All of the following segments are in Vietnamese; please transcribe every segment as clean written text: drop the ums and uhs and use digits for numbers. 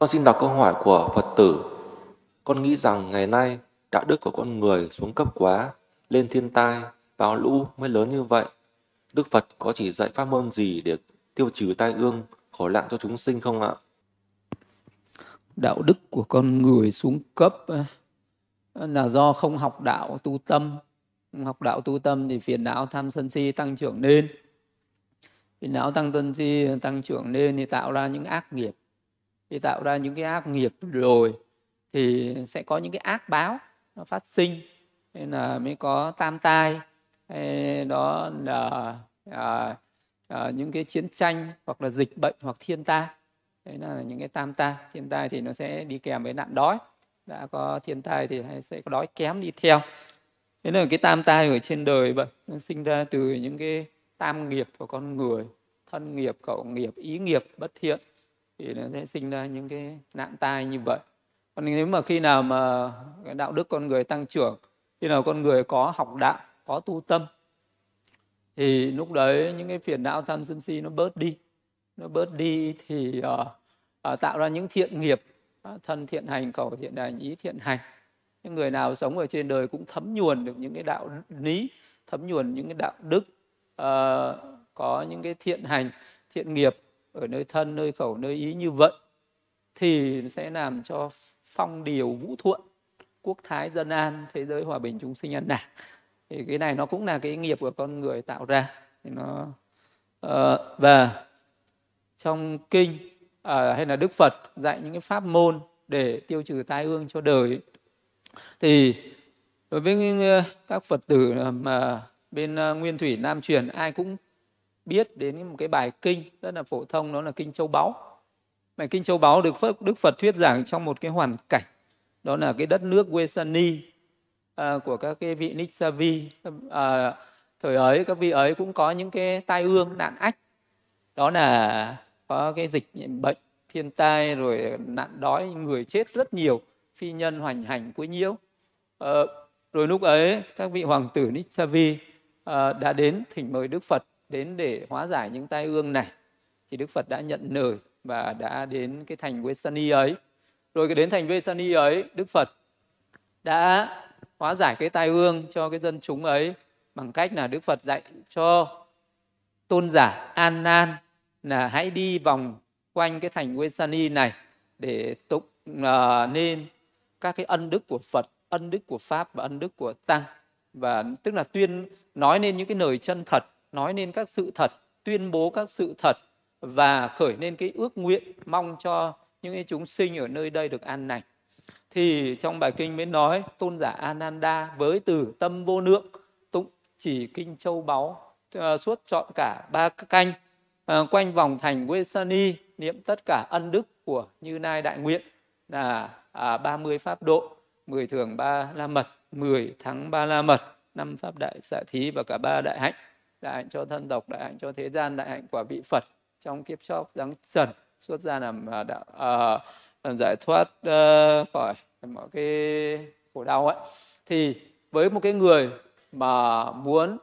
Con xin đọc câu hỏi của Phật tử. Con nghĩ rằng ngày nay đạo đức của con người xuống cấp quá, lên thiên tai, bão lũ mới lớn như vậy. Đức Phật có chỉ dạy pháp môn gì để tiêu trừ tai ương, khổ nạn cho chúng sinh không ạ? Đạo đức của con người xuống cấp là do không học đạo tu tâm. Không học đạo tu tâm thì phiền não tham sân si tăng trưởng lên. Phiền não tăng sân si tăng trưởng lên thì tạo ra những ác nghiệp. Thì tạo ra những cái ác nghiệp rồi thì sẽ có những cái ác báo nó phát sinh, nên là mới có tam tai. Đó là những cái chiến tranh hoặc là dịch bệnh hoặc thiên tai. Đấy là những cái tam tai. Thiên tai thì nó sẽ đi kèm với nạn đói. Đã có thiên tai thì sẽ có đói kém đi theo. Thế là cái tam tai ở trên đời vậy, nó sinh ra từ những cái tam nghiệp của con người, thân nghiệp, khẩu nghiệp, ý nghiệp bất thiện, thì nó sẽ sinh ra những cái nạn tai như vậy. Còn nếu mà khi nào mà cái đạo đức con người tăng trưởng, khi nào con người có học đạo, có tu tâm, thì lúc đấy những cái phiền não tham sân si nó bớt đi. Nó bớt đi thì tạo ra những thiện nghiệp, thân thiện hành, khẩu thiện hành, ý thiện hành. Những người nào sống ở trên đời cũng thấm nhuần được những cái đạo lý, thấm nhuần những cái đạo đức, có những cái thiện hành, thiện nghiệp ở nơi thân, nơi khẩu, nơi ý như vậy, thì sẽ làm cho phong điều vũ thuận, quốc thái dân an, thế giới hòa bình, chúng sinh an lạc. Thì cái này nó cũng là cái nghiệp của con người tạo ra. Thì nó và trong kinh hay là Đức Phật dạy những cái pháp môn để tiêu trừ tai ương cho đời, thì đối với các Phật tử mà bên Nguyên Thủy Nam truyền, ai cũng biết đến một cái bài kinh rất là phổ thông, đó là kinh Châu Báu. Bài kinh Châu Báu được Đức Phật thuyết giảng trong một cái hoàn cảnh, đó là cái đất nước Vesani của các cái vị Niksavi. Thời ấy các vị ấy cũng có những cái tai ương nạn ách, đó là có cái dịch bệnh, thiên tai, rồi nạn đói, người chết rất nhiều, phi nhân hoành hành quấy nhiễu. Rồi lúc ấy các vị hoàng tử Niksavi đã đến thỉnh mời Đức Phật đến để hóa giải những tai ương này. Thì Đức Phật đã nhận lời và đã đến cái thành Vesani ấy. Rồi cái đến thành Vesani ấy, Đức Phật đã hóa giải cái tai ương cho cái dân chúng ấy bằng cách là Đức Phật dạy cho tôn giả An Nan là hãy đi vòng quanh cái thành Vesani này để tụng nên các cái ân đức của Phật, ân đức của Pháp và ân đức của Tăng. Và tức là nói nên những cái lời chân thật, nói nên các sự thật, tuyên bố các sự thật và khởi lên cái ước nguyện mong cho những cái chúng sinh ở nơi đây được an lành. Thì trong bài kinh mới nói tôn giả Ananda với từ tâm vô lượng tụng chỉ kinh Châu Báu suốt trọn cả 3 canh, quanh vòng thành Vesani, niệm tất cả ân đức của Như Lai Đại Nguyện là 30 pháp độ, 10 thường 3 la mật, 10 thắng 3 la mật, 5 pháp đại xạ thí và cả 3 đại hạnh. Đại hạnh cho thân tộc, đại hạnh cho thế gian, đại hạnh quả vị Phật trong kiếp chót giáng trần, xuất ra làm giải thoát khỏi mọi cái khổ đau ấy. Thì với một cái người mà muốn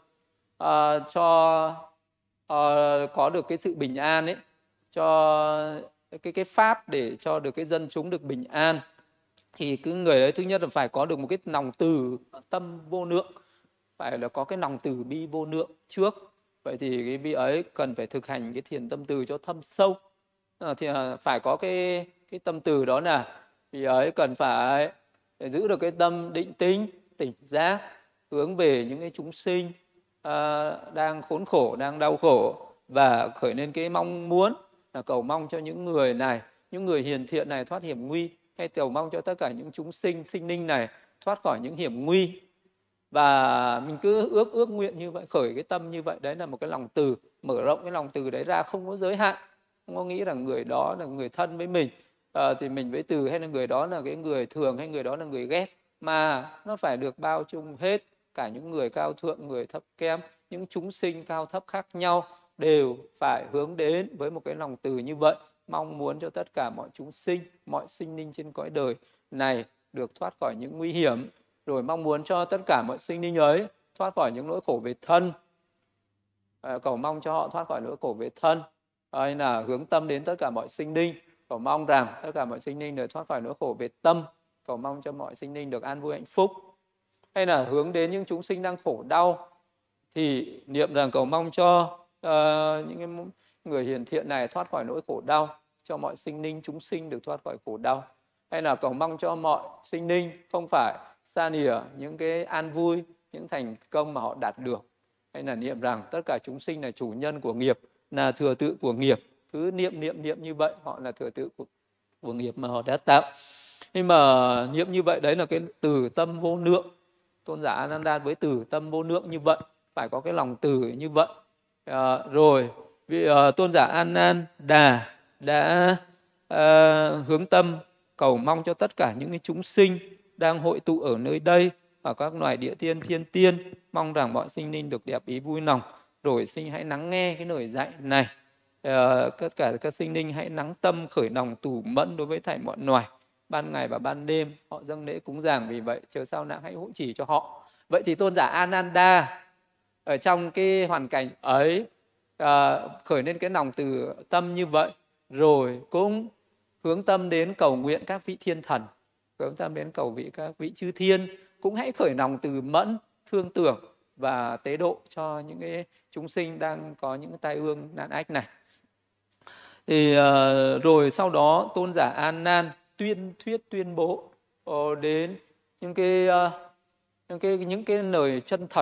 có được cái sự bình an ấy, cho cái pháp để cho được cái dân chúng được bình an, thì cái người ấy thứ nhất là phải có được một cái lòng từ tâm vô lượng, phải là có cái lòng từ bi vô lượng trước. Vậy thì cái vị ấy cần phải thực hành cái thiền tâm từ cho thâm sâu. Thì phải có cái tâm từ, đó là vị ấy cần phải giữ được cái tâm định tĩnh, tỉnh giác, hướng về những cái chúng sinh đang khốn khổ, đang đau khổ, và khởi lên cái mong muốn là cầu mong cho những người này, những người hiền thiện này thoát hiểm nguy, hay cầu mong cho tất cả những chúng sinh, sinh linh này thoát khỏi những hiểm nguy. Và mình cứ ước nguyện như vậy, khởi cái tâm như vậy. Đấy là một cái lòng từ, mở rộng cái lòng từ đấy ra, không có giới hạn, không có nghĩ là người đó là người thân với mình thì mình với từ, hay là người đó là cái người thường, hay người đó là người ghét, mà nó phải được bao trùm hết, cả những người cao thượng, người thấp kém, những chúng sinh cao thấp khác nhau đều phải hướng đến với một cái lòng từ như vậy, mong muốn cho tất cả mọi chúng sinh, mọi sinh linh trên cõi đời này được thoát khỏi những nguy hiểm, rồi mong muốn cho tất cả mọi sinh linh ấy thoát khỏi những nỗi khổ về thân, cầu mong cho họ thoát khỏi nỗi khổ về thân, hay là hướng tâm đến tất cả mọi sinh linh cầu mong rằng tất cả mọi sinh linh được thoát khỏi nỗi khổ về tâm, cầu mong cho mọi sinh linh được an vui hạnh phúc. Hay là hướng đến những chúng sinh đang khổ đau thì niệm rằng cầu mong cho những cái người hiền thiện này thoát khỏi nỗi khổ đau, cho mọi sinh linh chúng sinh được thoát khỏi khổ đau. Hay là cầu mong cho mọi sinh linh không phải xa lìa những cái an vui, những thành công mà họ đạt được. Hay là niệm rằng tất cả chúng sinh là chủ nhân của nghiệp, là thừa tự của nghiệp. Cứ niệm như vậy, họ là thừa tự của nghiệp mà họ đã tạo. Nhưng mà niệm như vậy đấy là cái từ tâm vô lượng. Tôn giả Ananda với từ tâm vô lượng như vậy, phải có cái lòng từ như vậy. Rồi tôn giả Ananda đã hướng tâm cầu mong cho tất cả những chúng sinh đang hội tụ ở nơi đây, ở các loài địa tiên, thiên tiên, mong rằng mọi sinh linh được đẹp ý vui lòng. Rồi sinh hãy lắng nghe cái lời dạy này. Tất cả các sinh linh hãy lắng tâm khởi lòng tủ mẫn đối với thảy mọi loài. Ban ngày và ban đêm họ dâng lễ cúng dường, vì vậy chớ sao nặng hãy hộ trì cho họ. Vậy thì tôn giả Ananda ở trong cái hoàn cảnh ấy khởi lên cái lòng từ tâm như vậy, rồi cũng hướng tâm đến cầu nguyện các vị thiên thần, hướng tâm đến cầu vị các vị chư thiên, cũng hãy khởi lòng từ mẫn, thương tưởng và tế độ cho những cái chúng sinh đang có những tai ương nạn ách này. Thì rồi sau đó tôn giả An Nan tuyên bố đến những cái lời chân thật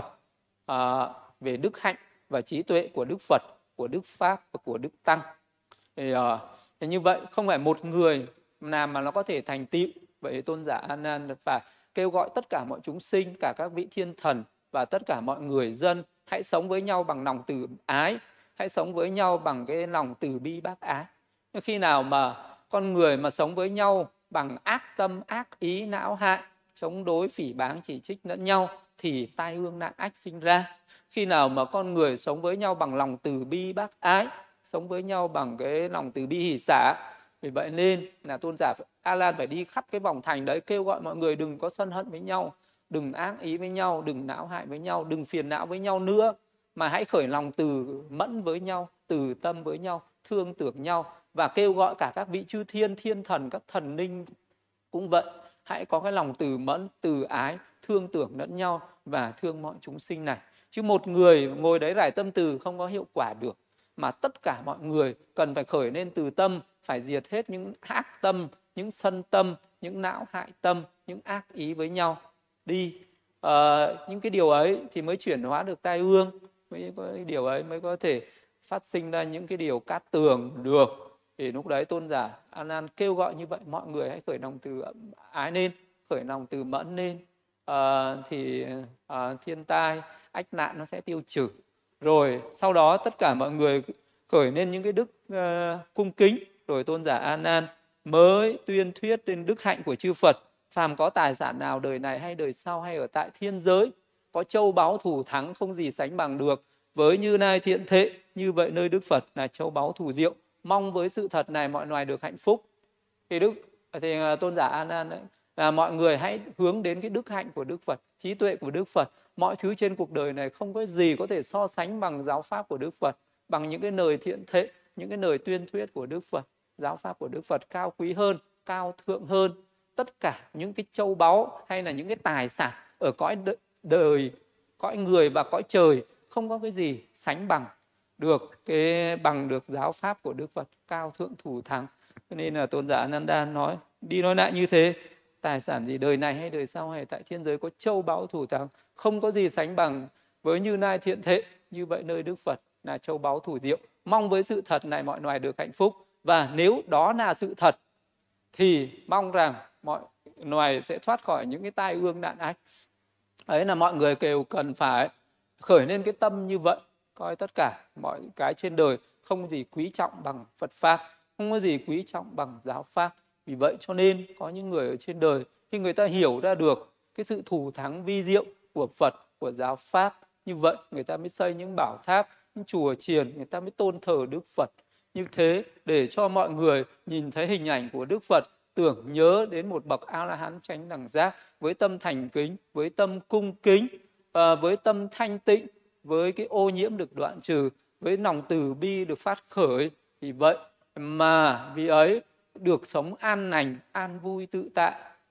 về đức hạnh và trí tuệ của Đức Phật, của Đức Pháp và của Đức Tăng. Thì như vậy không phải một người nào mà nó có thể thành tựu. Vậy tôn giả An Nan phải kêu gọi tất cả mọi chúng sinh, cả các vị thiên thần và tất cả mọi người dân hãy sống với nhau bằng lòng từ ái, hãy sống với nhau bằng cái lòng từ bi bác ái. Nhưng khi nào mà con người mà sống với nhau bằng ác tâm, ác ý, não hại, chống đối, phỉ báng, chỉ trích lẫn nhau thì tai ương nạn ách sinh ra. Khi nào mà con người sống với nhau bằng lòng từ bi bác ái, sống với nhau bằng cái lòng từ bi hỷ xả. Vì vậy nên là tôn giả A-lan phải đi khắp cái vòng thành đấy, kêu gọi mọi người đừng có sân hận với nhau, đừng ác ý với nhau, đừng não hại với nhau, đừng phiền não với nhau nữa, mà hãy khởi lòng từ mẫn với nhau, từ tâm với nhau, thương tưởng nhau, và kêu gọi cả các vị chư thiên, thiên thần, các thần linh cũng vậy. Hãy có cái lòng từ mẫn, từ ái, thương tưởng lẫn nhau và thương mọi chúng sinh này. Chứ một người ngồi đấy rải tâm từ không có hiệu quả được, mà tất cả mọi người cần phải khởi lên từ tâm, phải diệt hết những ác tâm, những sân tâm, những não hại tâm, những ác ý với nhau đi. Những cái điều ấy thì mới chuyển hóa được tai ương, điều ấy mới có thể phát sinh ra những cái điều cát tường được. Thì lúc đấy tôn giả An Nan kêu gọi như vậy, mọi người hãy khởi lòng từ ái lên, khởi lòng từ mẫn lên, thì thiên tai ách nạn nó sẽ tiêu trừ. Rồi sau đó tất cả mọi người khởi lên những cái đức cung kính, rồi tôn giả An Nan mới tuyên thuyết đến đức hạnh của chư Phật. Phàm có tài sản nào đời này hay đời sau hay ở tại thiên giới, có châu báu thủ thắng không gì sánh bằng được với Như Lai thiện thệ, như vậy nơi Đức Phật là châu báu thủ diệu, mong với sự thật này mọi loài được hạnh phúc. Thì tôn giả An Nan đấy là mọi người hãy hướng đến cái đức hạnh của Đức Phật, trí tuệ của Đức Phật. Mọi thứ trên cuộc đời này không có gì có thể so sánh bằng giáo pháp của Đức Phật, bằng những cái lời thiện thệ, những cái lời tuyên thuyết của Đức Phật. Giáo pháp của Đức Phật cao quý hơn, cao thượng hơn tất cả những cái châu báu hay là những cái tài sản ở cõi đời, cõi người và cõi trời, không có cái gì sánh bằng được giáo pháp của Đức Phật cao thượng thủ thắng. Cho nên là tôn giả Ananda nói đi nói lại như thế, tài sản gì đời này hay đời sau hay tại thiên giới có châu báu thủ thắng, không có gì sánh bằng với Như Lai thiện thệ, như vậy nơi Đức Phật là châu báu thủ diệu, mong với sự thật này mọi loài được hạnh phúc. Và nếu đó là sự thật thì mong rằng mọi loài sẽ thoát khỏi những cái tai ương nạn ách. Ấy là mọi người đều cần phải khởi lên cái tâm như vậy, coi tất cả mọi cái trên đời không gì quý trọng bằng Phật Pháp, không có gì quý trọng bằng giáo Pháp. Vì vậy cho nên có những người ở trên đời khi người ta hiểu ra được cái sự thù thắng vi diệu của Phật, của giáo Pháp, như vậy người ta mới xây những bảo tháp, những chùa chiền, người ta mới tôn thờ Đức Phật. Như thế để cho mọi người nhìn thấy hình ảnh của Đức Phật, tưởng nhớ đến một bậc A-la-hán chánh đẳng giác với tâm thành kính, với tâm cung kính, với tâm thanh tịnh, với cái ô nhiễm được đoạn trừ, với lòng từ bi được phát khởi. Vì vậy mà vì ấy được sống an lành, an vui tự tại,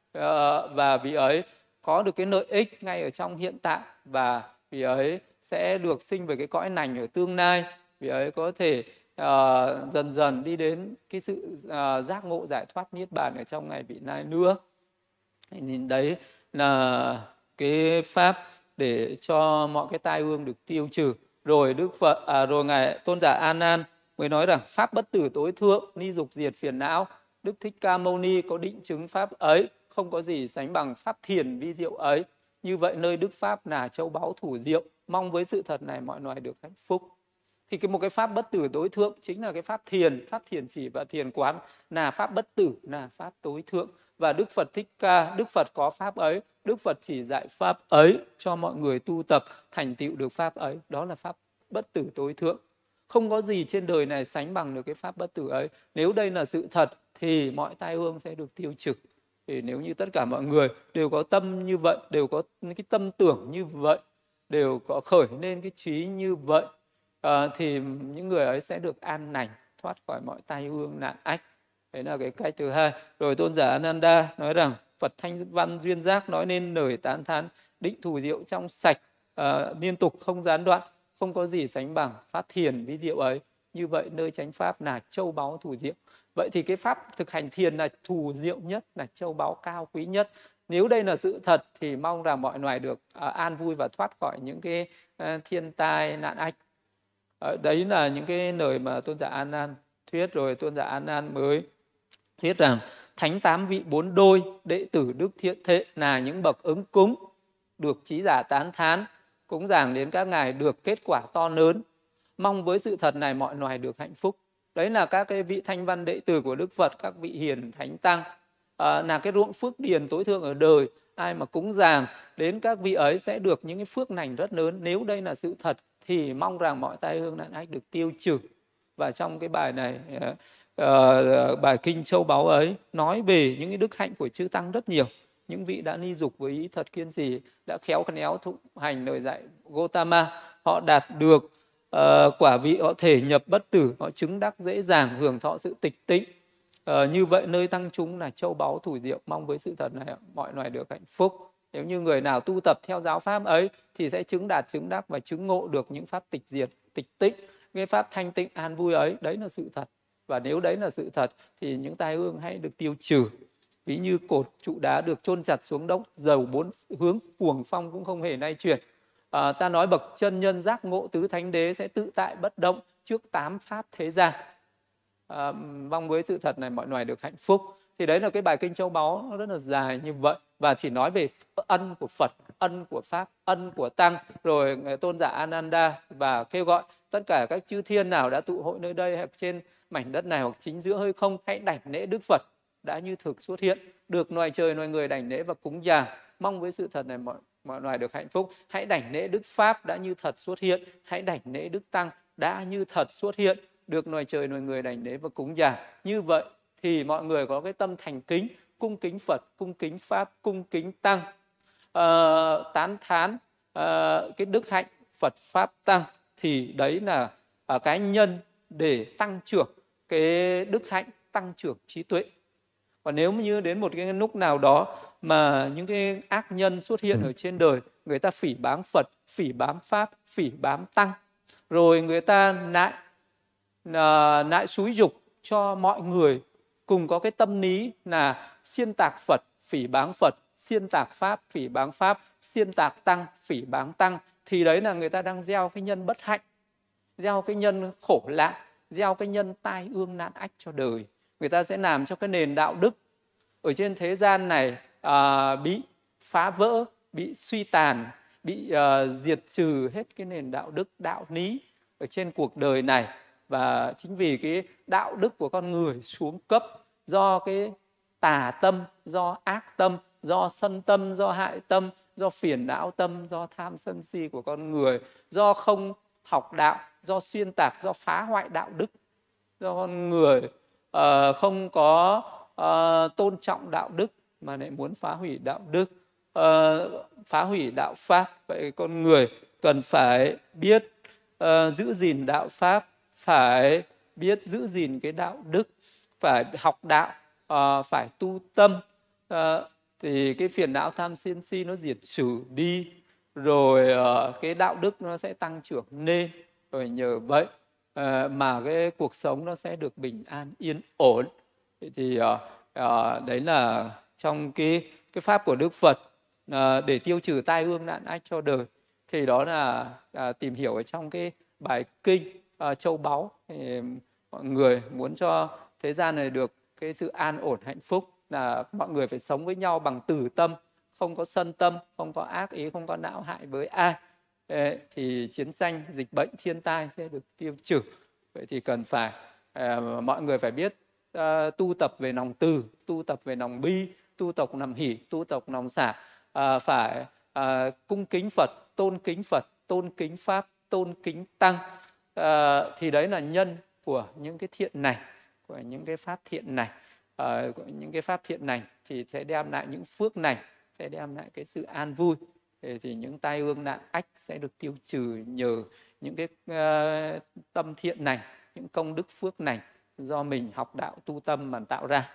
và vì ấy có được cái lợi ích ngay ở trong hiện tại, và vì ấy sẽ được sinh về cái cõi lành ở tương lai, vì ấy có thể dần dần đi đến cái sự giác ngộ giải thoát niết bàn ở trong ngày vị lai nữa. Nhìn đấy là cái pháp để cho mọi cái tai ương được tiêu trừ. Rồi Đức Phật rồi ngài Tôn giả A Nan mới nói rằng pháp bất tử tối thượng, ni dục diệt phiền não. Đức Thích Ca Mâu Ni có định chứng pháp ấy, không có gì sánh bằng pháp thiền vi diệu ấy. Như vậy nơi Đức Pháp là châu báu thủ diệu, mong với sự thật này mọi loài được hạnh phúc. Thì một cái pháp bất tử tối thượng chính là cái pháp thiền chỉ và thiền quán là pháp bất tử, là pháp tối thượng. Và Đức Phật Thích Ca, Đức Phật có pháp ấy, Đức Phật chỉ dạy pháp ấy cho mọi người tu tập thành tựu được pháp ấy. Đó là pháp bất tử tối thượng. Không có gì trên đời này sánh bằng được cái pháp bất tử ấy. Nếu đây là sự thật thì mọi tai ương sẽ được tiêu trừ. Thì nếu như tất cả mọi người đều có tâm như vậy, đều có cái tâm tưởng như vậy, đều có khởi lên cái trí như vậy, thì những người ấy sẽ được an lành, thoát khỏi mọi tai ương nạn ách. Đấy là cái cách thứ hai. Rồi Tôn giả Ananda nói rằng Phật Thanh Văn Duyên Giác nói nên lời tán thán, định thù diệu trong sạch, liên tục không gián đoạn, không có gì sánh bằng pháp thiền vi diệu ấy. Như vậy nơi chánh pháp là châu báu thù diệu. Vậy thì cái pháp thực hành thiền là thù diệu nhất, là châu báu cao quý nhất. Nếu đây là sự thật thì mong rằng mọi loài được an vui và thoát khỏi những cái thiên tai nạn ách. Đấy là những cái lời mà Tôn giả A Nan thuyết. Rồi Tôn giả A Nan mới thuyết rằng thánh tám vị bốn đôi, đệ tử đức thiện thệ là những bậc ứng cúng, được trí giả tán thán, cúng dường đến các ngài được kết quả to lớn. Mong với sự thật này mọi loài được hạnh phúc. Đấy là các cái vị thanh văn đệ tử của Đức Phật, các vị hiền thánh tăng, là cái ruộng phước điền tối thượng ở đời. Ai mà cúng dường đến các vị ấy sẽ được những cái phước lành rất lớn. Nếu đây là sự thật thì mong rằng mọi tai ương nạn ách được tiêu trừ. Và trong cái bài này, bài Kinh Châu Báu ấy nói về những cái đức hạnh của chư tăng rất nhiều. Những vị đã ni dục với ý thật kiên trì, đã khéo khéo thụ hành lời dạy Gotama, họ đạt được quả vị, họ thể nhập bất tử, họ chứng đắc dễ dàng, hưởng thọ sự tịch tĩnh. Như vậy nơi tăng chúng là châu báu thủ diệu, mong với sự thật này mọi loài được hạnh phúc. Nếu như người nào tu tập theo giáo pháp ấy thì sẽ chứng đạt, chứng đắc và chứng ngộ được những pháp tịch diệt, tịch tích, cái pháp thanh tịnh an vui ấy. Đấy là sự thật. Và nếu đấy là sự thật thì những tai ương hãy được tiêu trừ. Ví như cột trụ đá được chôn chặt xuống đống, dầu bốn hướng cuồng phong cũng không hề nay chuyển. Ta nói bậc chân nhân giác ngộ tứ thánh đế sẽ tự tại bất động trước 8 pháp thế gian. Mong với sự thật này mọi loài được hạnh phúc. Thì đấy là cái bài Kinh Châu Báu, nó rất là dài như vậy, và chỉ nói về ân của Phật, ân của Pháp, ân của Tăng. Rồi Tôn giả Ananda và kêu gọi tất cả các chư thiên nào đã tụ hội nơi đây hoặc trên mảnh đất này hoặc chính giữa hơi không, hãy đảnh lễ Đức Phật đã như thực xuất hiện, được loài trời loài người đảnh lễ và cúng dường. Mong với sự thật này mọi loài được hạnh phúc. Hãy đảnh lễ Đức Pháp đã như thật xuất hiện, hãy đảnh lễ Đức Tăng đã như thật xuất hiện, được loài trời loài người đảnh lễ và cúng dường. Như vậy thì mọi người có cái tâm thành kính, cung kính Phật, cung kính Pháp, cung kính Tăng, tán thán cái đức hạnh Phật Pháp Tăng, thì đấy là cái nhân để tăng trưởng cái đức hạnh, tăng trưởng trí tuệ. Còn nếu như đến một cái lúc nào đó mà những cái ác nhân xuất hiện ở trên đời, người ta phỉ báng Phật, phỉ báng Pháp, phỉ báng Tăng, rồi người ta lại xúi dục cho mọi người cùng có cái tâm lý là xuyên tạc Phật, phỉ báng Phật, xuyên tạc Pháp, phỉ báng Pháp, xuyên tạc Tăng, phỉ báng Tăng, thì đấy là người ta đang gieo cái nhân bất hạnh, gieo cái nhân khổ nạn, gieo cái nhân tai ương nạn ách cho đời. Người ta sẽ làm cho cái nền đạo đức ở trên thế gian này bị phá vỡ, bị suy tàn, bị diệt trừ hết cái nền đạo đức, đạo lý ở trên cuộc đời này. Và chính vì cái đạo đức của con người xuống cấp do cái tà tâm, do ác tâm, do sân tâm, do hại tâm, do phiền não tâm, do tham sân si của con người, do không học đạo, do xuyên tạc, do phá hoại đạo đức, do con người không có tôn trọng đạo đức mà lại muốn phá hủy đạo đức, phá hủy đạo pháp. Vậy con người cần phải biết giữ gìn đạo pháp, phải biết giữ gìn cái đạo đức, phải học đạo, phải tu tâm, thì cái phiền não tham sân si nó diệt trừ đi, rồi cái đạo đức nó sẽ tăng trưởng lên, rồi nhờ vậy mà cái cuộc sống nó sẽ được bình an yên ổn. Thì đấy là trong cái pháp của Đức Phật để tiêu trừ tai ương nạn ách cho đời. Thì đó là tìm hiểu ở trong cái bài kinh Châu Báu. Thì mọi người muốn cho thế gian này được cái sự an ổn hạnh phúc là mọi người phải sống với nhau bằng từ tâm, không có sân tâm, không có ác ý, không có não hại với ai. Thì chiến tranh, dịch bệnh, thiên tai sẽ được tiêu trừ. Vậy thì cần phải mọi người phải biết tu tập về lòng từ, tu tập về lòng bi, tu tập lòng hỷ, tu tập lòng xả, phải cung kính Phật, tôn kính Pháp, tôn kính Tăng. Thì đấy là nhân của những cái thiện này, của những cái pháp thiện này. Những cái pháp thiện này thì sẽ đem lại những phước này, sẽ đem lại cái sự an vui. Thì những tai ương nạn ách sẽ được tiêu trừ nhờ những cái tâm thiện này, những công đức phước này do mình học đạo tu tâm mà tạo ra.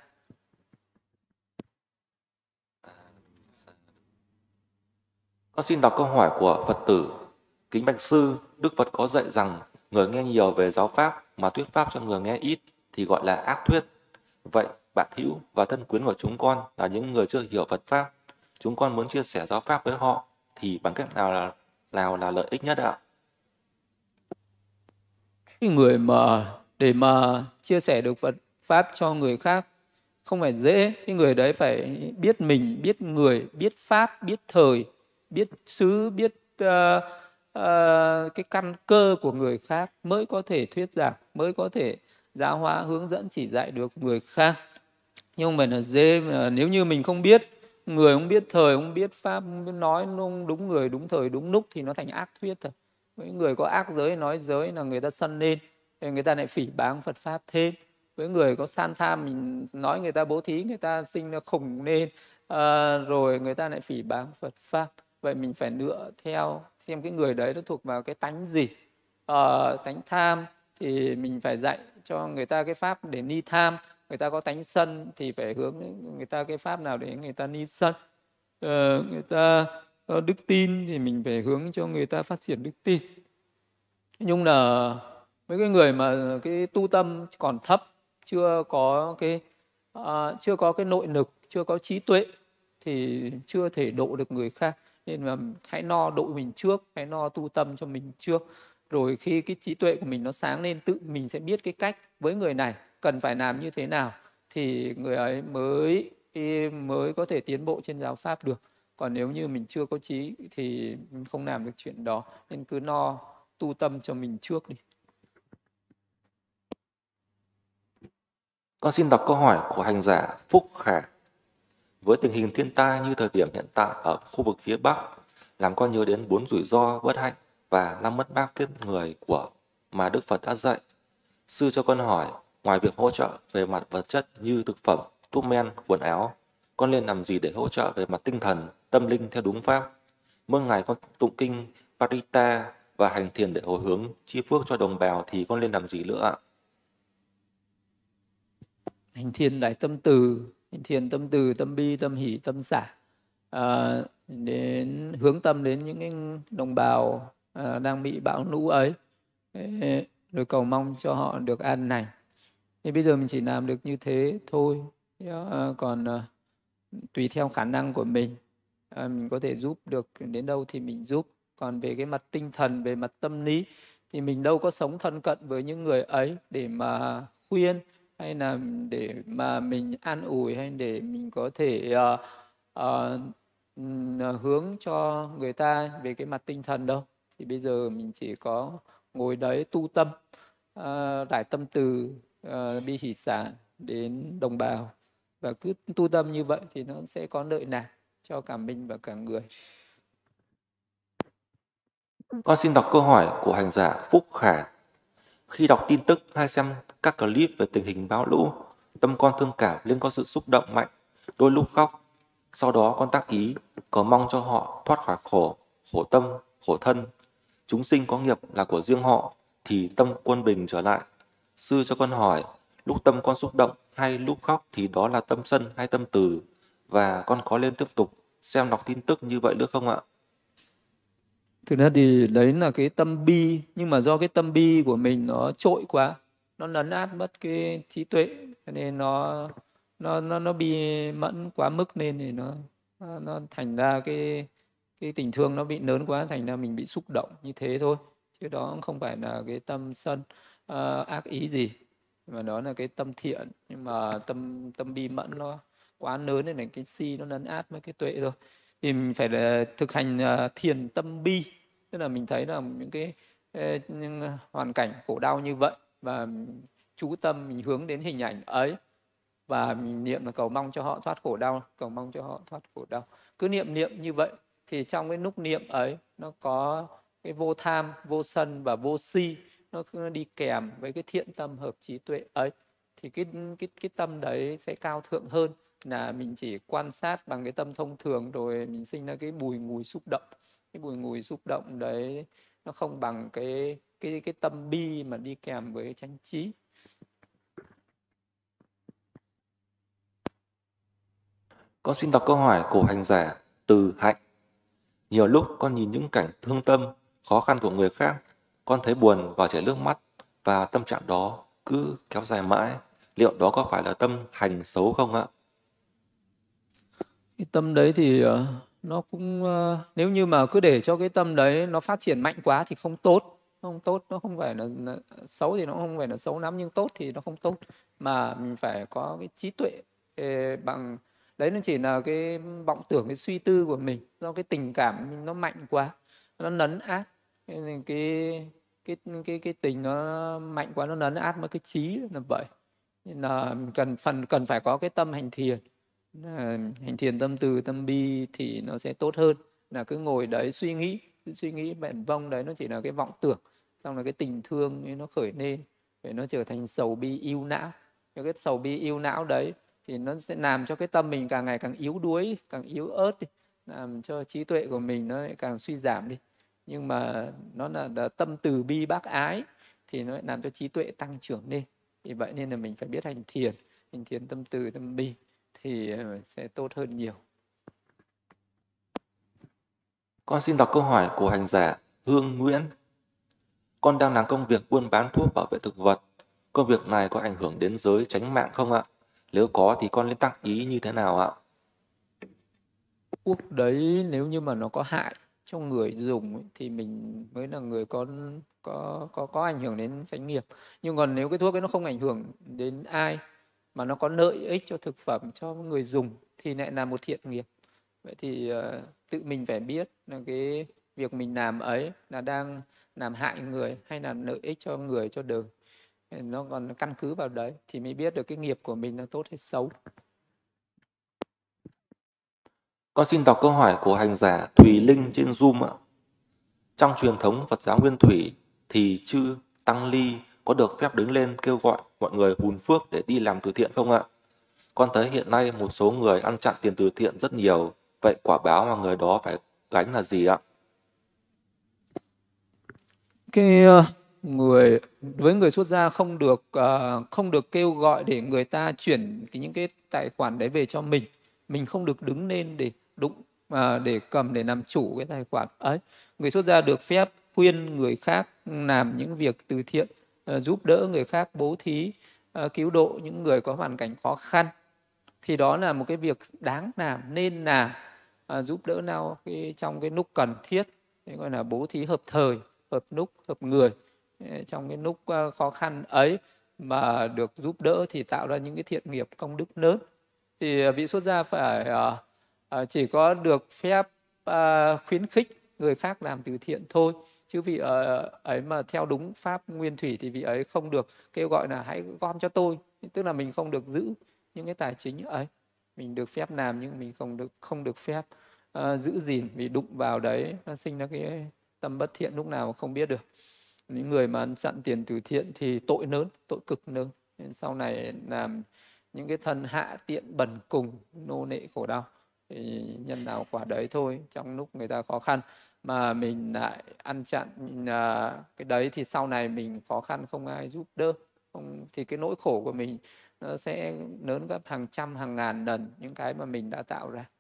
Con xin đọc câu hỏi của Phật tử. Kính bạch sư, Đức Phật có dạy rằng người nghe nhiều về giáo pháp mà thuyết pháp cho người nghe ít thì gọi là ác thuyết. Vậy bạn hữu và thân quyến của chúng con là những người chưa hiểu Phật pháp, chúng con muốn chia sẻ giáo pháp với họ thì bằng cách nào là lợi ích nhất ạ? Cái người mà để mà chia sẻ được Phật pháp cho người khác không phải dễ. Cái người đấy phải biết mình, biết người, biết pháp, biết thời, biết xứ, biết cái căn cơ của người khác mới có thể thuyết giảng, mới có thể giáo hóa, hướng dẫn, chỉ dạy được người khác. Nhưng không phải là dễ. Nếu như mình không biết người, không biết thời, không biết pháp, không nói không đúng người, đúng thời, đúng lúc thì nó thành ác thuyết thôi. Với người có ác giới, nói giới là người ta sân lên, người ta lại phỉ báng Phật pháp thêm. Với người có san tham, mình nói người ta bố thí, người ta sinh ra khùng lên, rồi người ta lại phỉ báng Phật pháp. Vậy mình phải lựa theo xem cái người đấy nó thuộc vào cái tánh gì. Tánh tham thì mình phải dạy cho người ta cái pháp để ni tham. Người ta có tánh sân thì phải hướng người ta cái pháp nào để người ta ni sân. Người ta có đức tin thì mình phải hướng cho người ta phát triển đức tin. Nhưng là mấy cái người mà cái tu tâm còn thấp, chưa có cái nội lực, chưa có trí tuệ thì chưa thể độ được người khác. Nên mà hãy no độ mình trước, hãy no tu tâm cho mình trước. Rồi khi cái trí tuệ của mình nó sáng lên, tự mình sẽ biết cái cách với người này cần phải làm như thế nào thì người ấy mới có thể tiến bộ trên giáo pháp được. Còn nếu như mình chưa có trí thì mình không làm được chuyện đó. Nên cứ no tu tâm cho mình trước đi. Con xin đọc câu hỏi của hành giả Phúc Khả. Với tình hình thiên tai như thời điểm hiện tại ở khu vực phía Bắc, làm con nhớ đến 4 rủi ro bất hạnh và 5 mất mát kiếp người mà Đức Phật đã dạy. Sư cho con hỏi, ngoài việc hỗ trợ về mặt vật chất như thực phẩm, thuốc men, quần áo, con nên làm gì để hỗ trợ về mặt tinh thần, tâm linh theo đúng pháp? Mỗi ngày con tụng kinh Parita và hành thiền để hồi hướng chi phước cho đồng bào thì con nên làm gì nữa ạ? Hành thiền đại tâm từ, hành thiền tâm từ, tâm bi, tâm hỷ, tâm xả, đến hướng tâm đến những cái đồng bào đang bị bão lũ ấy, rồi cầu mong cho họ được an lành. Thì bây giờ mình chỉ làm được như thế thôi. Còn tùy theo khả năng của mình có thể giúp được đến đâu thì mình giúp. Còn về cái mặt tinh thần, về mặt tâm lý thì mình đâu có sống thân cận với những người ấy để mà khuyên, hay là để mà mình an ủi, hay để mình có thể hướng cho người ta về cái mặt tinh thần đâu. Thì bây giờ mình chỉ có ngồi đấy tu tâm, rải tâm từ, bi hỷ xả đến đồng bào, và cứ tu tâm như vậy thì nó sẽ có lợi lạc cho cả mình và cả người. Con xin đọc câu hỏi của hành giả Phúc Khả. Khi đọc tin tức hay xem các clip về tình hình bão lũ, tâm con thương cảm nên có sự xúc động mạnh, đôi lúc khóc. Sau đó con tác ý, cầu mong cho họ thoát khỏi khổ tâm, khổ thân. Chúng sinh có nghiệp là của riêng họ, thì tâm quân bình trở lại. Sư cho con hỏi, lúc tâm con xúc động hay lúc khóc thì đó là tâm sân hay tâm từ, và con có nên tiếp tục xem đọc tin tức như vậy nữa không ạ? Thực ra thì đấy là cái tâm bi, nhưng mà do cái tâm bi của mình nó trội quá, nó lấn át mất cái trí tuệ, cho nên nó bi mẫn quá mức, nên thì nó thành ra cái tình thương nó bị lớn quá, thành ra mình bị xúc động như thế thôi, chứ đó cũng không phải là cái tâm sân ác ý gì, mà đó là cái tâm thiện, nhưng mà tâm tâm bi mẫn nó quá lớn nên là cái si nó lấn át mấy cái tuệ thôi. Thì mình phải là thực hành thiền tâm bi, tức là mình thấy là những cái những hoàn cảnh khổ đau như vậy, và chú tâm mình hướng đến hình ảnh ấy, và mình niệm và cầu mong cho họ thoát khổ đau, cầu mong cho họ thoát khổ đau. Cứ niệm niệm như vậy thì trong cái lúc niệm ấy nó có cái vô tham, vô sân và vô si, nó đi kèm với cái thiện tâm hợp trí tuệ ấy, thì cái tâm đấy sẽ cao thượng hơn là mình chỉ quan sát bằng cái tâm thông thường rồi mình sinh ra cái bùi ngùi xúc động. Cái bùi ngùi xúc động đấy nó không bằng cái tâm bi mà đi kèm với chánh trí. Con xin đọc câu hỏi của hành giả Từ Hạnh. Nhiều lúc con nhìn những cảnh thương tâm, khó khăn của người khác, con thấy buồn và chảy nước mắt, và tâm trạng đó cứ kéo dài mãi. Liệu đó có phải là tâm hành xấu không ạ? Cái tâm đấy thì nó cũng nếu như mà cứ để cho cái tâm đấy nó phát triển mạnh quá thì không tốt. Không tốt, nó không phải là xấu, thì nó không phải là xấu lắm, nhưng tốt thì nó không tốt, mà mình phải có cái trí tuệ bằng đấy. Nó chỉ là cái vọng tưởng, cái suy tư của mình, do cái tình cảm mình nó mạnh quá, nó lấn át cái tình nó mạnh quá, nó lấn át mất cái trí, là vậy. Nên là mình cần phải có cái tâm hành thiền. Hành thiền tâm từ tâm bi thì nó sẽ tốt hơn là cứ ngồi đấy suy nghĩ bèn vong, đấy nó chỉ là cái vọng tưởng, xong là cái tình thương ấy nó khởi lên, để nó trở thành sầu bi ưu não. Cái sầu bi ưu não đấy thì nó sẽ làm cho cái tâm mình càng ngày càng yếu đuối, càng yếu ớt đi, làm cho trí tuệ của mình nó lại càng suy giảm đi. Nhưng mà nó là tâm từ bi bác ái thì nó lại làm cho trí tuệ tăng trưởng lên. Vì vậy nên là mình phải biết hành thiền tâm từ tâm bi thì sẽ tốt hơn nhiều. Con xin đọc câu hỏi của hành giả Hương Nguyễn. Con đang làm công việc buôn bán thuốc bảo vệ thực vật. Công việc này có ảnh hưởng đến giới chánh mạng không ạ? Nếu có thì con nên tác ý như thế nào ạ? Thuốc đấy nếu như mà nó có hại cho người dùng ấy, thì mình mới là người có ảnh hưởng đến chánh nghiệp. Nhưng còn nếu cái thuốc ấy nó không ảnh hưởng đến ai, mà nó có lợi ích cho thực phẩm, cho người dùng, thì lại là một thiện nghiệp. Vậy thì tự mình phải biết là cái việc mình làm ấy là đang làm hại người hay là lợi ích cho người, cho đời. Nó còn căn cứ vào đấy thì mới biết được cái nghiệp của mình là tốt hay xấu. Con xin đọc câu hỏi của hành giả Thùy Linh trên Zoom ạ. Trong truyền thống Phật giáo Nguyên Thủy thì chư Tăng Ly có được phép đứng lên kêu gọi mọi người hùn phước để đi làm từ thiện không ạ? Con thấy hiện nay một số người ăn chặn tiền từ thiện rất nhiều. Vậy quả báo mà người đó phải gánh là gì ạ? Cái với người xuất gia không được kêu gọi để người ta chuyển những cái tài khoản đấy về cho mình không được đứng lên để đụng, để cầm, để làm chủ cái tài khoản ấy. Người xuất gia được phép khuyên người khác làm những việc từ thiện, giúp đỡ người khác, bố thí, cứu độ những người có hoàn cảnh khó khăn, thì đó là một cái việc đáng làm, nên làm, giúp đỡ nhau trong cái lúc cần thiết. Đấy gọi là bố thí hợp thời, hợp lúc, hợp người. Trong cái lúc khó khăn ấy mà được giúp đỡ thì tạo ra những cái thiện nghiệp công đức lớn. Thì vị xuất gia phải chỉ có được phép khuyến khích người khác làm từ thiện thôi, chứ vị ấy mà theo đúng pháp nguyên thủy thì vị ấy không được kêu gọi là hãy gom cho tôi, tức là mình không được giữ những cái tài chính ấy. Mình được phép làm nhưng mình không được phép giữ gìn, vì đụng vào đấy nó sinh ra cái tâm bất thiện, lúc nào không biết được. Những người mà ăn chặn tiền từ thiện thì tội lớn, tội cực lớn. Nên sau này làm những cái thân hạ tiện bần cùng, nô nệ khổ đau, thì nhân nào quả đấy thôi. Trong lúc người ta khó khăn mà mình lại ăn chặn cái đấy thì sau này mình khó khăn không ai giúp đỡ. không thì cái nỗi khổ của mình nó sẽ lớn gấp hàng trăm hàng ngàn lần những cái mà mình đã tạo ra.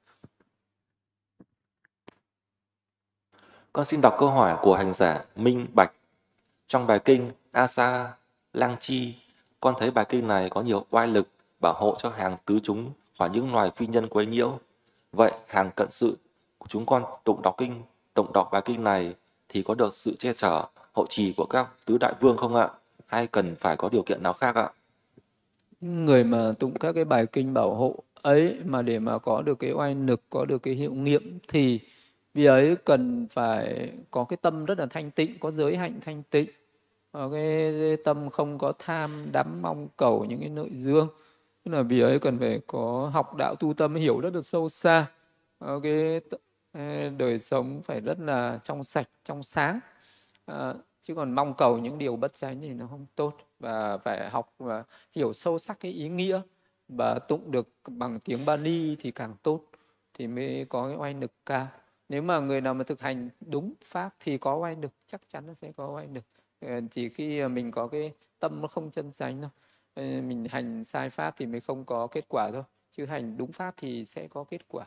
Con xin đọc câu hỏi của hành giả Minh Bạch. Trong bài kinh Asa Lang Chi, con thấy bài kinh này có nhiều oai lực bảo hộ cho hàng tứ chúng khỏi những loài phi nhân quấy nhiễu. Vậy hàng cận sự chúng con tụng đọc bài kinh này thì có được sự che chở, hộ trì của các tứ đại vương không ạ? Hay cần phải có điều kiện nào khác ạ? Người mà tụng các cái bài kinh bảo hộ ấy mà để mà có được cái oai lực, có được cái hiệu nghiệm thì vì ấy cần phải có cái tâm rất là thanh tịnh, có giới hạnh thanh tịnh, có cái tâm không có tham đắm mong cầu những cái nội dương. Tức là vì ấy cần phải có học đạo tu tâm, hiểu rất là sâu xa, có cái đời sống phải rất là trong sạch, trong sáng. Chứ còn mong cầu những điều bất chánh thì nó không tốt. Và phải học và hiểu sâu sắc cái ý nghĩa và tụng được bằng tiếng Bali thì càng tốt, thì mới có cái oai lực cao. Nếu mà người nào mà thực hành đúng pháp thì có oai lực, chắc chắn nó sẽ có oai lực. Chỉ khi mình có cái tâm nó không chân chánh thôi, mình hành sai pháp thì mới không có kết quả thôi, chứ hành đúng pháp thì sẽ có kết quả.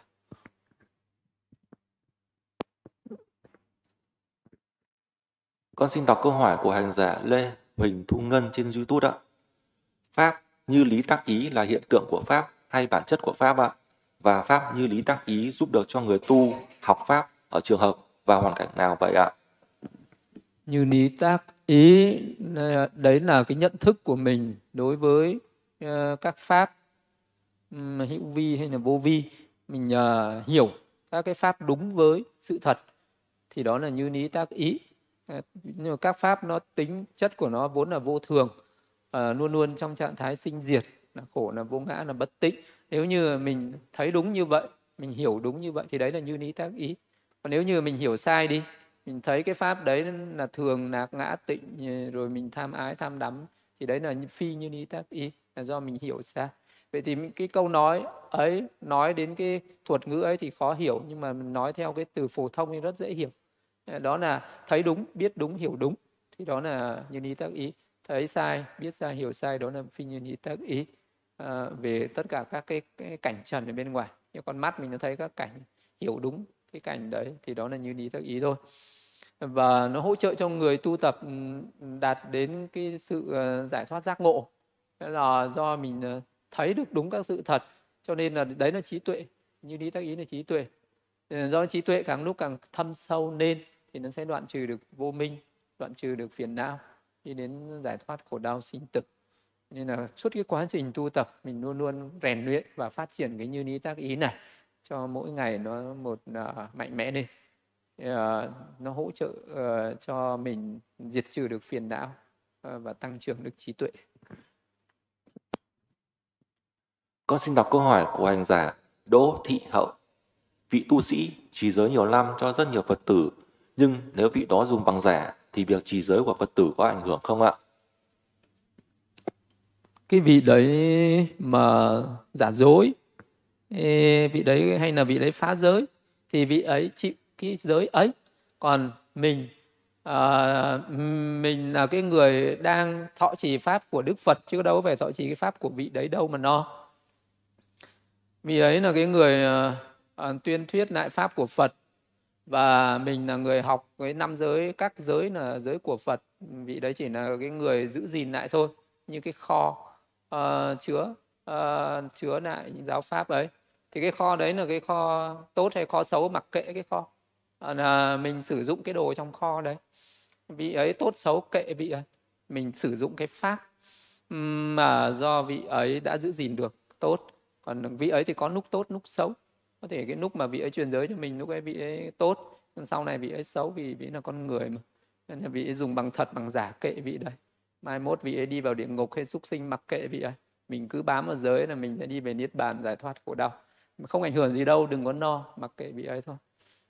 Con xin đọc câu hỏi của hành giả Lê Huỳnh Thu Ngân trên YouTube ạ. Pháp như lý tác ý là hiện tượng của Pháp hay bản chất của Pháp ạ? Và Pháp như lý tác ý giúp được cho người tu học Pháp ở trường hợp và hoàn cảnh nào vậy ạ? Như lý tác ý, đấy là cái nhận thức của mình đối với các pháp hữu vi hay là vô vi. Mình hiểu các cái pháp đúng với sự thật thì đó là như lý tác ý. Nhưng mà các pháp nó tính chất của nó vốn là vô thường, luôn luôn trong trạng thái sinh diệt, là khổ, là vô ngã, là bất tịnh. Nếu như mình thấy đúng như vậy, mình hiểu đúng như vậy thì đấy là như lý tác ý. Còn nếu như mình hiểu sai đi, mình thấy cái pháp đấy là thường, lạc, ngã, tịnh, rồi mình tham ái, tham đắm, thì đấy là phi như lý tác ý, là do mình hiểu sai. Vậy thì cái câu nói ấy, nói đến cái thuật ngữ ấy thì khó hiểu, nhưng mà mình nói theo cái từ phổ thông thì rất dễ hiểu. Đó là thấy đúng, biết đúng, hiểu đúng, thì đó là như lý tác ý. Thấy sai, biết sai, hiểu sai, đó là phi như lý tác ý. Về tất cả các cái cảnh trần ở bên ngoài, như con mắt mình nó thấy các cảnh, hiểu đúng cái cảnh đấy thì đó là như lý tác ý thôi. Và nó hỗ trợ cho người tu tập đạt đến cái sự giải thoát giác ngộ. Đó là do mình thấy được đúng các sự thật, cho nên là đấy là trí tuệ. Như lý tác ý là trí tuệ. Do trí tuệ càng lúc càng thâm sâu nên thì nó sẽ đoạn trừ được vô minh, đoạn trừ được phiền não, đi đến giải thoát khổ đau sinh tử. Nên là suốt cái quá trình tu tập mình luôn luôn rèn luyện và phát triển cái như lý tác ý này cho mỗi ngày nó một mạnh mẽ lên. Nó hỗ trợ cho mình diệt trừ được phiền não và tăng trưởng được trí tuệ. Con xin đọc câu hỏi của hành giả Đỗ Thị Hậu. Vị tu sĩ trì giới nhiều năm cho rất nhiều Phật tử, nhưng nếu vị đó dùng bằng giả thì việc trì giới của Phật tử có ảnh hưởng không ạ? Cái vị đấy mà giả dối, vị đấy hay là vị đấy phá giới thì vị ấy chịu cái giới ấy. Còn mình mình là cái người đang thọ trì pháp của Đức Phật, chứ đâu phải thọ trì cái pháp của vị đấy đâu mà no. Vị ấy là cái người tuyên thuyết lại pháp của Phật, và mình là người học cái 5 giới, các giới là giới của Phật. Vị đấy chỉ là cái người giữ gìn lại thôi, như cái kho chứa lại những giáo pháp ấy. Thì cái kho đấy là cái kho tốt hay kho xấu mặc kệ cái kho, là mình sử dụng cái đồ trong kho đấy. Vị ấy tốt xấu kệ vị ấy, mình sử dụng cái pháp mà do vị ấy đã giữ gìn được tốt. Còn vị ấy thì có lúc tốt lúc xấu, có thể cái lúc mà vị ấy truyền giới cho mình lúc ấy vị ấy tốt, nhưng sau này vị ấy xấu vì vị ấy là con người mà, nên là vị ấy dùng bằng thật bằng giả kệ vị đấy. Mai mốt vị ấy đi vào địa ngục hay súc sinh mặc kệ vị ấy, mình cứ bám vào giới là mình sẽ đi về niết bàn giải thoát khổ đau, không ảnh hưởng gì đâu, đừng có no, mặc kệ vị ấy thôi.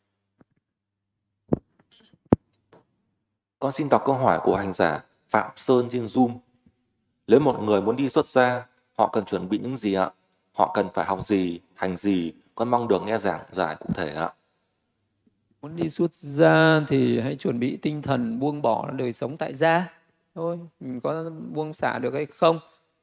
Con xin đọc câu hỏi của hành giả Phạm Sơn trên Zoom. Nếu một người muốn đi xuất gia, họ cần chuẩn bị những gì ạ? Họ cần phải học gì, hành gì? Con mong được nghe giảng giải cụ thể ạ. Muốn đi xuất gia thì hãy chuẩn bị tinh thần buông bỏ đời sống tại gia. thôi, mình có buông xả được hay không.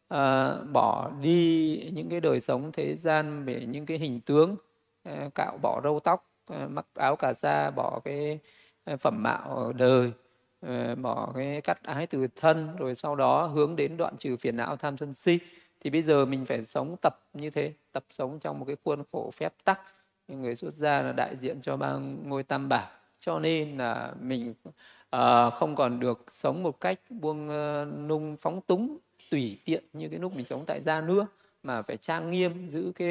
Bỏ đi những cái đời sống thế gian về những cái hình tướng, cạo bỏ râu tóc, mặc áo cà sa, bỏ cái phẩm mạo ở đời, bỏ cái cắt ái từ thân, rồi sau đó hướng đến đoạn trừ phiền não tham sân si. Thì bây giờ mình phải sống tập như thế, tập sống trong một cái khuôn khổ phép tắc. Người xuất gia là đại diện cho ba ngôi tam bảo, cho nên là mình không còn được sống một cách buông nung phóng túng tùy tiện như cái lúc mình sống tại gia nữa, mà phải trang nghiêm,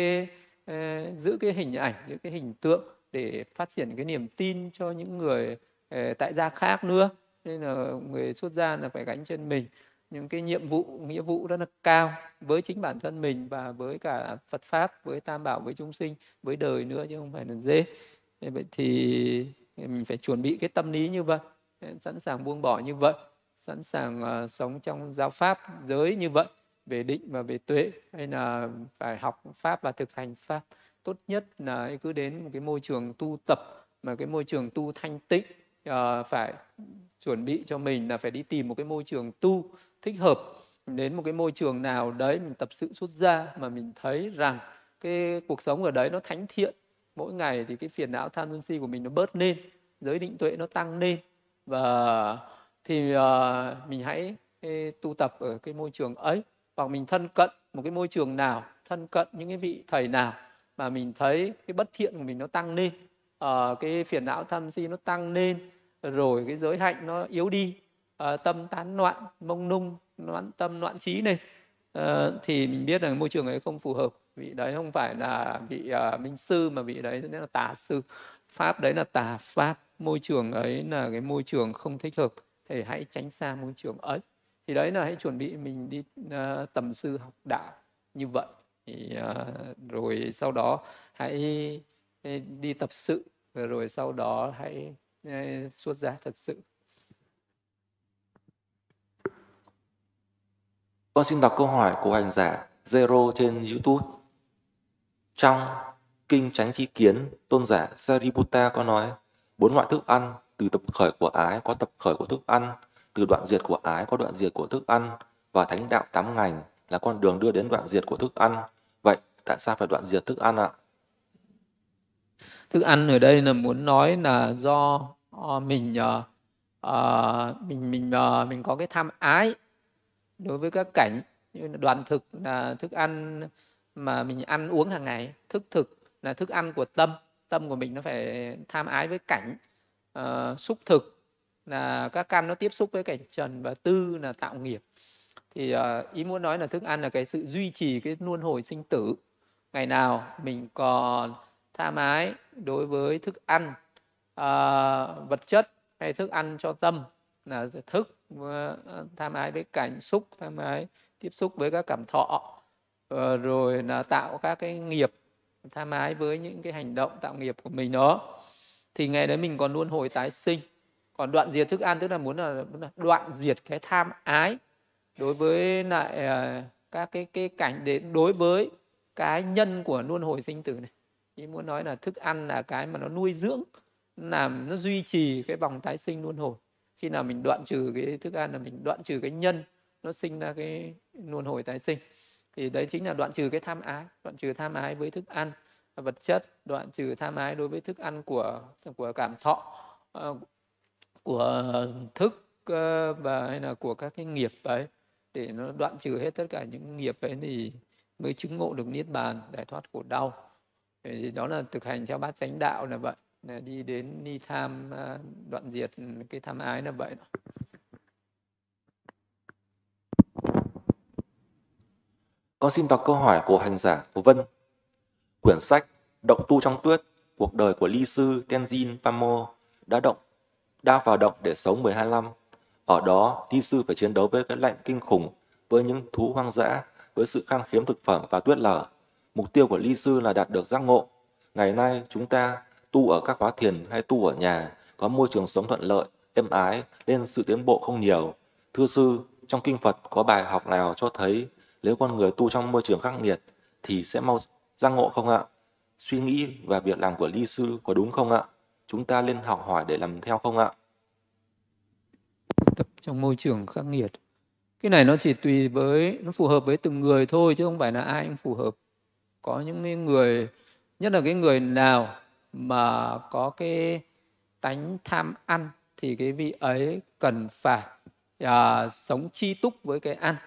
giữ cái hình ảnh, giữ cái hình tượng để phát triển cái niềm tin cho những người tại gia khác nữa. Nên là người xuất gia là phải gánh trên mình những cái nghĩa vụ rất là cao với chính bản thân mình và với cả Phật pháp, với tam bảo, với chúng sinh, với đời nữa, chứ không phải là dễ. Vậy thì mình phải chuẩn bị cái tâm lý như vậy, sẵn sàng buông bỏ như vậy, sẵn sàng sống trong giáo pháp giới như vậy, về định và về tuệ, hay là phải học pháp và thực hành pháp. Tốt nhất là cứ đến một cái môi trường tu tập, mà cái môi trường tu thanh tịnh, phải chuẩn bị cho mình là phải đi tìm một cái môi trường tu thích hợp. Đến một cái môi trường nào đấy mình tập sự xuất gia mà mình thấy rằng cái cuộc sống ở đấy nó thánh thiện, mỗi ngày thì cái phiền não tham sân si của mình nó bớt lên, giới định tuệ nó tăng lên, và thì mình hãy tu tập ở cái môi trường ấy. Hoặc mình thân cận một cái môi trường nào, thân cận những cái vị thầy nào mà mình thấy cái bất thiện của mình nó tăng lên, cái phiền não tham si nó tăng lên, rồi cái giới hạnh nó yếu đi, tâm tán loạn, mông nung, loạn tâm, loạn trí này, thì mình biết là môi trường ấy không phù hợp. Vị đấy không phải là vị minh sư, mà vị đấy là tà sư. Pháp đấy là tà pháp. Môi trường ấy là cái môi trường không thích hợp, thì hãy tránh xa môi trường ấy. Thì đấy là hãy chuẩn bị mình đi tầm sư học đạo như vậy. Thì, rồi sau đó hãy đi tập sự, rồi sau đó hãy xuất gia thật sự. Con xin đọc câu hỏi của hành giả Zero trên YouTube. Trong Kinh Chánh Chi Kiến, tôn giả Sariputta có nói 4 loại thức ăn: từ tập khởi của ái có tập khởi của thức ăn, từ đoạn diệt của ái có đoạn diệt của thức ăn, và thánh đạo 8 ngành là con đường đưa đến đoạn diệt của thức ăn. Vậy tại sao phải đoạn diệt thức ăn ạ? Thức ăn ở đây là muốn nói là do mình có cái tham ái đối với các cảnh. Như là đoàn thực là thức ăn mà mình ăn uống hàng ngày, thức thực là thức ăn của tâm, tâm của mình nó phải tham ái với cảnh. Xúc thực là các căn nó tiếp xúc với cảnh trần, và tư là tạo nghiệp. Thì ý muốn nói là thức ăn là cái sự duy trì cái luân hồi sinh tử. Ngày nào mình còn tham ái đối với thức ăn vật chất hay thức ăn cho tâm là thức, tham ái với cảnh, xúc tham ái tiếp xúc với các cảm thọ, rồi là tạo các cái nghiệp, tham ái với những cái hành động tạo nghiệp của mình đó, thì ngày đấy mình còn luân hồi tái sinh. Còn đoạn diệt thức ăn tức là muốn là đoạn diệt cái tham ái đối với lại các cái cảnh đến đối với cái nhân của luân hồi sinh tử này. Ý muốn nói là thức ăn là cái mà nó nuôi dưỡng, làm nó duy trì cái vòng tái sinh luân hồi. Khi nào mình đoạn trừ cái thức ăn là mình đoạn trừ cái nhân nó sinh ra cái luân hồi tái sinh. Thì đấy chính là đoạn trừ cái tham ái, đoạn trừ tham ái với thức ăn vật chất, đoạn trừ tham ái đối với thức ăn của cảm thọ, của thức, và hay là của các cái nghiệp ấy, để nó đoạn trừ hết tất cả những nghiệp ấy thì mới chứng ngộ được niết bàn, giải thoát khổ đau. Thì đó là thực hành theo bát chánh đạo là vậy, là đi đến ni tham, đoạn diệt cái tham ái là vậy. Con xin đọc câu hỏi của hành giả của Vân. Quyển sách Động tu trong tuyết, cuộc đời của Ly sư Tenzin Palmo đã vào động để sống 12 năm. Ở đó, Ly sư phải chiến đấu với cái lạnh kinh khủng, với những thú hoang dã, với sự khan hiếm thực phẩm và tuyết lở. Mục tiêu của Ly sư là đạt được giác ngộ. Ngày nay, chúng ta tu ở các khóa thiền hay tu ở nhà, có môi trường sống thuận lợi, êm ái, nên sự tiến bộ không nhiều. Thưa sư, trong kinh Phật có bài học nào cho thấy nếu con người tu trong môi trường khắc nghiệt thì sẽ mau giác ngộ không ạ? Suy nghĩ và việc làm của Ly sư có đúng không ạ? Chúng ta nên học hỏi để làm theo không ạ? tập trong môi trường khắc nghiệt. Cái này nó chỉ nó phù hợp với từng người thôi, chứ không phải là ai cũng phù hợp. Có những cái người, nhất là cái người nào mà có cái tánh tham ăn, thì cái vị ấy cần phải sống chi túc với cái ăn,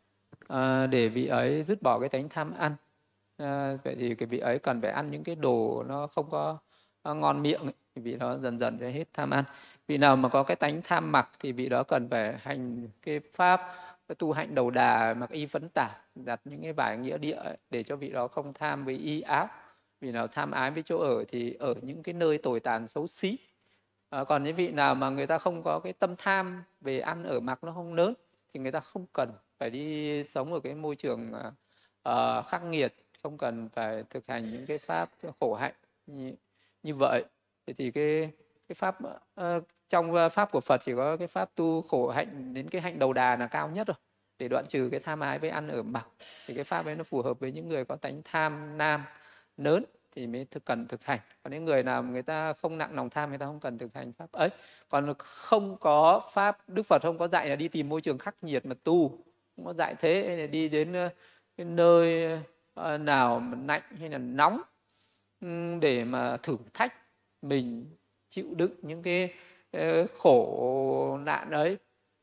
để vị ấy dứt bỏ cái tánh tham ăn. Vậy thì cái vị ấy cần phải ăn những cái đồ nó không có ngon miệng ấy, thì vị đó dần dần sẽ hết tham ăn. Vị nào mà có cái tánh tham mặc thì vị đó cần phải hành cái pháp tu hạnh đầu đà, mặc y phấn tả, đặt những cái vải nghĩa địa ấy, để cho vị đó không tham với y áo. Vị nào tham ái với chỗ ở thì ở những cái nơi tồi tàn xấu xí. Còn những vị nào mà người ta không có cái tâm tham về ăn ở mặc nó không lớn, thì người ta không cần phải đi sống ở cái môi trường khắc nghiệt, không cần phải thực hành những cái pháp khổ hạnh như vậy. Thì cái pháp trong pháp của Phật chỉ có cái pháp tu khổ hạnh đến cái hạnh đầu đà là cao nhất rồi, để đoạn trừ cái tham ái với ăn ở mặc. Thì cái pháp ấy nó phù hợp với những người có tánh tham nam lớn thì mới cần thực hành. Còn những người nào người ta không nặng lòng tham, người ta không cần thực hành pháp ấy. Còn không có pháp, Đức Phật không có dạy là đi tìm môi trường khắc nghiệt mà tu, không có dạy thế. Đi đến cái nơi nào mà lạnh hay là nóng để mà thử thách mình chịu đựng những cái khổ nạn ấy,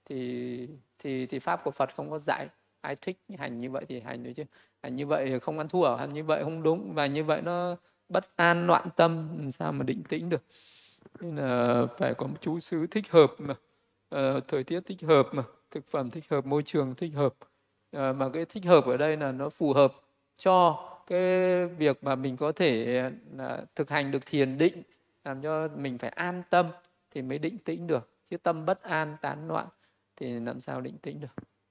thì pháp của Phật không có dạy. Ai thích hành như vậy thì hành đấy, chứ hành như vậy không ăn thua, hành như vậy không đúng, và như vậy nó bất an loạn tâm, làm sao mà định tĩnh được. Nên là phải có một chú xứ thích hợp mà, thời tiết thích hợp mà, thực phẩm thích hợp, môi trường thích hợp. Mà cái thích hợp ở đây là nó phù hợp cho cái việc mà mình có thể thực hành được thiền định, làm cho mình phải an tâm thì mới định tĩnh được, chứ tâm bất an tán loạn thì làm sao định tĩnh được.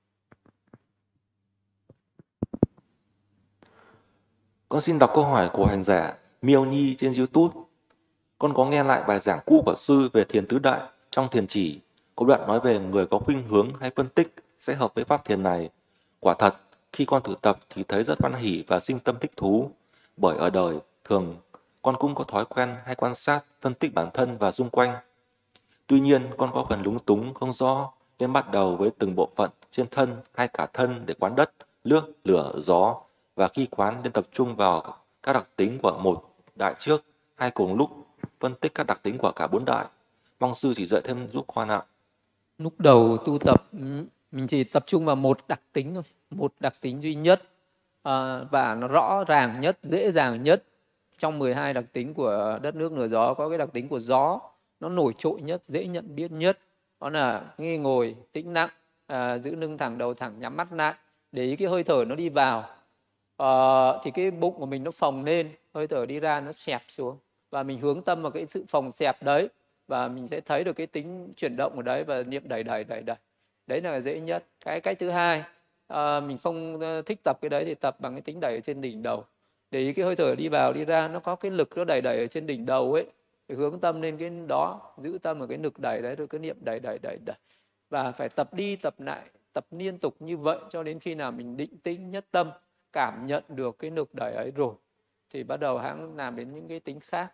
Con xin đọc câu hỏi của hành giả Miêu Nhi trên YouTube. Con có nghe lại bài giảng cũ của sư về thiền tứ đại. Trong thiền chỉ, có đoạn nói về người có khuynh hướng hay phân tích sẽ hợp với pháp thiền này. Quả thật, khi con thử tập thì thấy rất hoan hỉ và sinh tâm thích thú. Bởi ở đời, thường con cũng có thói quen hay quan sát, phân tích bản thân và xung quanh. Tuy nhiên, con có phần lúng túng, không rõ, nên bắt đầu với từng bộ phận trên thân hay cả thân để quán đất, nước, lửa, gió. Và khi quán nên tập trung vào các đặc tính của một đại trước, hay cùng lúc phân tích các đặc tính của cả bốn đại. Mong sư chỉ dạy thêm giúp con ạ. Lúc đầu tu tập mình chỉ tập trung vào một đặc tính thôi, một đặc tính duy nhất, và nó rõ ràng nhất, dễ dàng nhất. Trong 12 đặc tính của đất nước lửa gió có cái đặc tính của gió, nó nổi trội nhất, dễ nhận biết nhất. Đó là nghi ngồi, tĩnh lặng, giữ lưng thẳng, đầu thẳng, nhắm mắt lại, để ý cái hơi thở nó đi vào. Thì cái bụng của mình nó phồng lên, hơi thở đi ra nó xẹp xuống, và mình hướng tâm vào cái sự phồng xẹp đấy, và mình sẽ thấy được cái tính chuyển động ở đấy, và niệm đẩy. Đấy là dễ nhất. Cái cách thứ hai, mình không thích tập cái đấy thì tập bằng cái tính đẩy ở trên đỉnh đầu, để ý cái hơi thở đi vào đi ra, nó có cái lực nó đẩy ở trên đỉnh đầu ấy, thì hướng tâm lên cái đó, giữ tâm ở cái lực đẩy đấy, rồi cứ niệm đẩy. Và phải tập đi tập lại, tập liên tục như vậy cho đến khi nào mình định tĩnh nhất tâm, cảm nhận được cái lực đẩy ấy rồi, thì bắt đầu hãng làm đến những cái tính khác.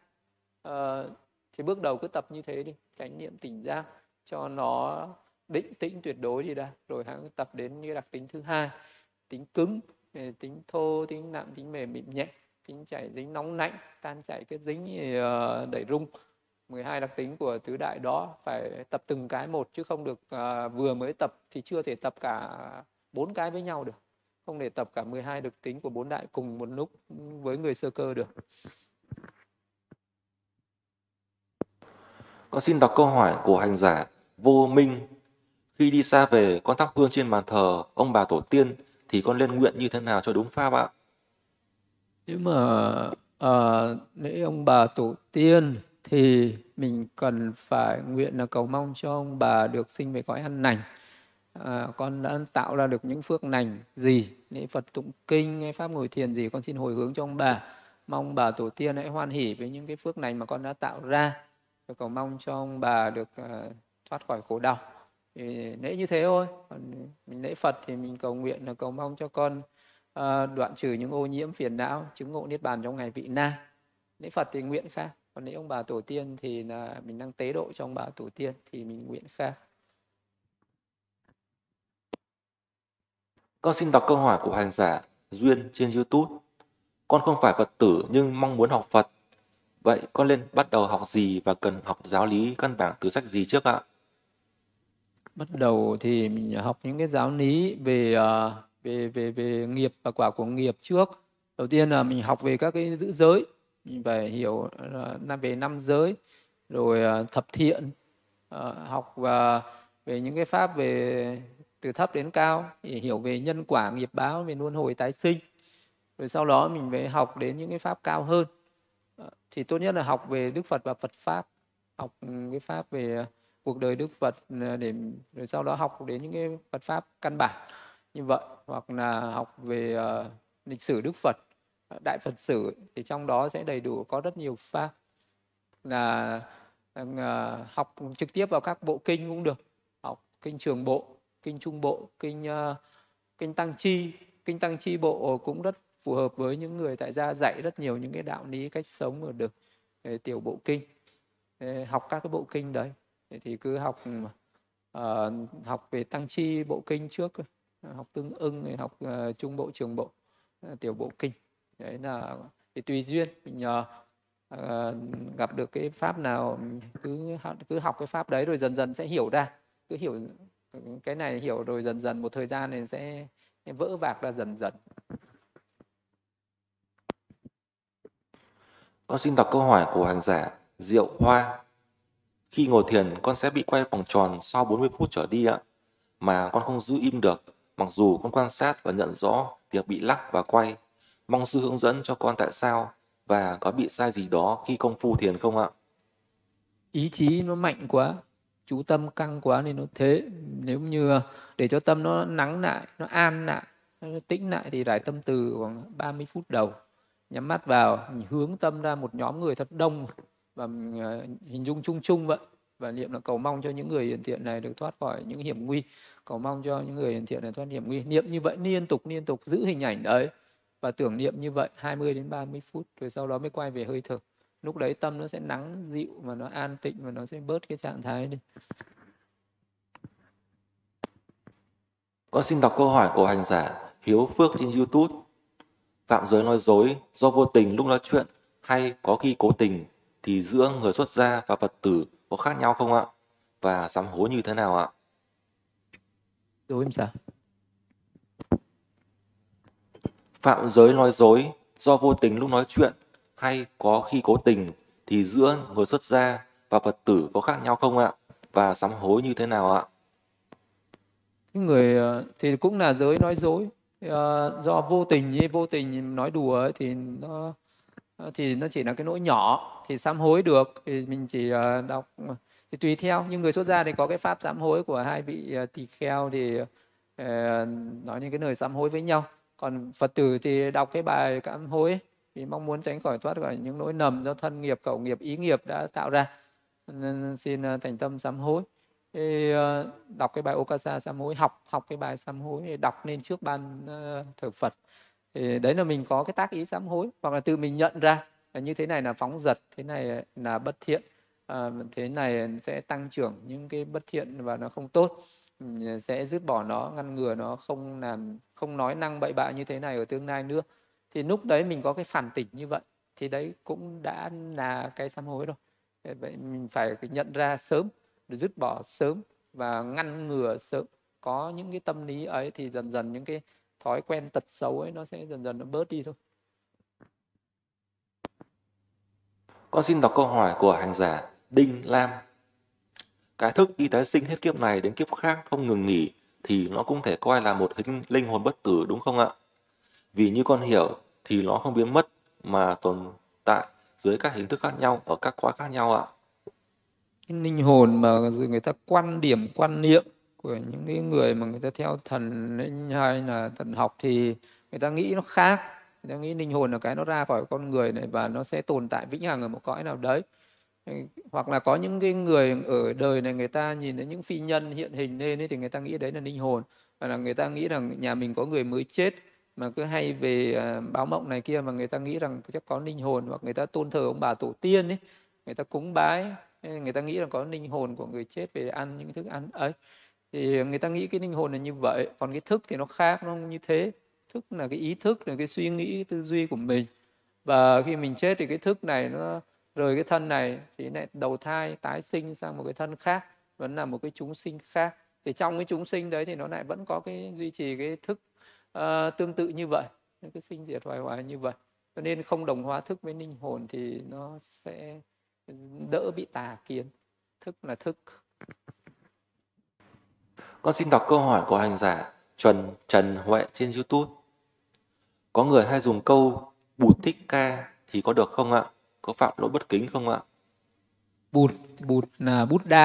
Thì bước đầu cứ tập như thế đi, chánh niệm tỉnh giác cho nó định tĩnh tuyệt đối đi đã, rồi hãng tập đến cái đặc tính thứ hai, tính cứng, tính thô, tính nặng, tính mềm mịn nhẹ, tính chảy dính nóng lạnh, tan chảy kết dính, đẩy rung. 12 đặc tính của tứ đại đó phải tập từng cái một, chứ không được vừa mới tập thì chưa thể tập cả 4 cái với nhau được. Không thể tập cả 12 đặc tính của 4 đại cùng một lúc với người sơ cơ được. Con xin đọc câu hỏi của hành giả Vô Minh. Khi đi xa về, con thắp hương trên bàn thờ ông bà tổ tiên thì con nên nguyện như thế nào cho đúng pháp ạ? Nếu mà lễ ông bà tổ tiên thì mình cần phải nguyện là cầu mong cho ông bà được sinh về cõi an lành. Con đã tạo ra được những phước lành gì, lễ Phật tụng kinh hay pháp ngồi thiền gì, con xin hồi hướng cho ông bà. Mong bà tổ tiên hãy hoan hỷ với những cái phước lành mà con đã tạo ra, và cầu mong cho ông bà được thoát khỏi khổ đau. Thì lễ như thế thôi. Còn mình lễ Phật thì mình cầu nguyện là cầu mong cho con đoạn trừ những ô nhiễm phiền não, chứng ngộ niết bàn trong ngày vị na. Lễ Phật thì nguyện khác, còn lễ ông bà tổ tiên thì là mình đang tế độ cho ông bà tổ tiên thì mình nguyện khác. Con xin đọc câu hỏi của hành giả Duyên trên YouTube. Con không phải Phật tử nhưng mong muốn học Phật. Vậy con nên bắt đầu học gì và cần học giáo lý căn bản từ sách gì trước ạ? Bắt đầu thì mình học những cái giáo lý về nghiệp và quả của nghiệp trước. Đầu tiên là mình học về các cái giữ giới, mình phải hiểu về năm giới, rồi thập thiện, học về những cái pháp về từ thấp đến cao, thì hiểu về nhân quả nghiệp báo, về luân hồi tái sinh. Rồi sau đó mình mới học đến những cái pháp cao hơn. Thì tốt nhất là học về Đức Phật và Phật pháp, học cái pháp về cuộc đời Đức Phật, để rồi sau đó học đến những cái Phật pháp căn bản như vậy, hoặc là học về lịch sử Đức Phật, Đại Phật sử, thì trong đó sẽ đầy đủ có rất nhiều pháp. Là học trực tiếp vào các bộ kinh cũng được, học kinh Trường Bộ, kinh Trung Bộ, kinh Tăng Chi. Kinh Tăng Chi Bộ cũng rất phù hợp với những người tại gia, dạy rất nhiều những cái đạo lý cách sống ở được tiểu bộ kinh. Học các cái bộ kinh đấy thì cứ học học về Tăng Chi bộ kinh trước, học Tương ưng, học Trung Bộ, Trường Bộ, tiểu bộ kinh. Đấy là thì tùy duyên mình gặp được cái pháp nào cứ học cái pháp đấy, rồi dần dần sẽ hiểu ra, cứ hiểu cái này, hiểu rồi dần dần một thời gian này sẽ vỡ vạc ra dần dần. Con xin đọc câu hỏi của hành giả Diệu Hoa. Khi ngồi thiền con sẽ bị quay vòng tròn sau 40 phút trở đi ạ. Mà con không giữ im được, mặc dù con quan sát và nhận rõ việc bị lắc và quay. Mong sư hướng dẫn cho con tại sao và có bị sai gì đó khi công phu thiền không ạ? Ý chí nó mạnh quá, chú tâm căng quá nên nó thế. Nếu như để cho tâm nó lắng lại, nó an lại, nó tĩnh lại, thì rải tâm từ khoảng 30 phút đầu, nhắm mắt vào, mình hướng tâm ra một nhóm người thật đông và mình hình dung chung chung vậy, và niệm là cầu mong cho những người hiền thiện này được thoát khỏi những hiểm nguy, cầu mong cho những người hiền thiện này thoát hiểm nguy. Niệm như vậy liên tục giữ hình ảnh đấy và tưởng niệm như vậy 20 đến 30 phút, rồi sau đó mới quay về hơi thở. Lúc đấy tâm nó sẽ lắng dịu và nó an tịnh, và nó sẽ bớt cái trạng thái đi. Con xin đọc câu hỏi của hành giả Hiếu Phước trên YouTube. Phạm giới nói dối do vô tình lúc nói chuyện hay có khi cố tình thì giữa người xuất gia và Phật tử có khác nhau không ạ? Và sám hối như thế nào ạ? Dối làm sao? Phạm giới nói dối do vô tình lúc nói chuyện hay có khi cố tình thì giữa người xuất gia và Phật tử có khác nhau không ạ? Và sám hối như thế nào ạ? Cái người thì cũng là giới nói dối. Do vô tình nói đùa ấy, thì nó chỉ là cái lỗi nhỏ, thì sám hối được, thì mình chỉ đọc, thì tùy theo. Nhưng người xuất gia thì có cái pháp sám hối của hai vị tỳ kheo, thì nói những cái lời sám hối với nhau. Còn Phật tử thì đọc cái bài sám hối ấy, vì mong muốn tránh khỏi thoát khỏi những lỗi lầm do thân nghiệp, khẩu nghiệp, ý nghiệp đã tạo ra, nên xin thành tâm sám hối. Thì đọc cái bài Okasa sám hối, học cái bài sám hối thì đọc lên trước ban thờ Phật. Thì đấy là mình có cái tác ý sám hối, hoặc là tự mình nhận ra là như thế này là phóng dật, thế này là bất thiện, thế này sẽ tăng trưởng những cái bất thiện và nó không tốt, mình sẽ dứt bỏ nó, ngăn ngừa nó, không nói năng bậy bạ như thế này ở tương lai nữa. Thì lúc đấy mình có cái phản tỉnh như vậy, thì đấy cũng đã là cái sám hối rồi. Vậy mình phải nhận ra sớm, để dứt bỏ sớm và ngăn ngừa sớm. Có những cái tâm lý ấy thì dần dần những cái thói quen tật xấu ấy nó sẽ dần dần nó bớt đi thôi. Con xin đọc câu hỏi của hành giả Đinh Lam. Cái thức đi tái sinh hết kiếp này đến kiếp khác không ngừng nghỉ thì nó cũng thể coi là một linh hồn bất tử đúng không ạ? Vì như con hiểu thì nó không biến mất mà tồn tại dưới các hình thức khác nhau ở các cõi khác nhau ạ. Cái linh hồn mà người ta quan niệm của những cái người mà người ta theo thần linh hay là thần học thì người ta nghĩ nó khác. Người ta nghĩ linh hồn là cái nó ra khỏi con người này và nó sẽ tồn tại vĩnh hằng ở một cõi nào đấy. Hoặc là có những cái người ở đời này, người ta nhìn thấy những phi nhân hiện hình lên ấy, thì người ta nghĩ đấy là linh hồn, và là người ta nghĩ rằng nhà mình có người mới chết mà cứ hay về báo mộng này kia, mà người ta nghĩ rằng chắc có linh hồn. Hoặc người ta tôn thờ ông bà tổ tiên ấy, người ta cúng bái, người ta nghĩ rằng có linh hồn của người chết về ăn những thức ăn ấy. Thì người ta nghĩ cái linh hồn là như vậy, còn cái thức thì nó khác, nó không như thế. Thức là cái ý thức, là cái suy nghĩ, cái tư duy của mình. Và khi mình chết thì cái thức này nó rời cái thân này thì lại đầu thai tái sinh sang một cái thân khác, vẫn là một cái chúng sinh khác. Thì trong cái chúng sinh đấy thì nó lại vẫn có cái duy trì cái thức tương tự như vậy, cái sinh diệt hoài hoài như vậy. Cho nên không đồng hóa thức với linh hồn thì nó sẽ đỡ bị tà kiến. Thức là thức. Con xin đọc câu hỏi của hành giả Trần Huệ trên YouTube. Có người hay dùng câu Bụt Thích Ca thì có được không ạ? Có phạm lỗi bất kính không ạ? Bụt là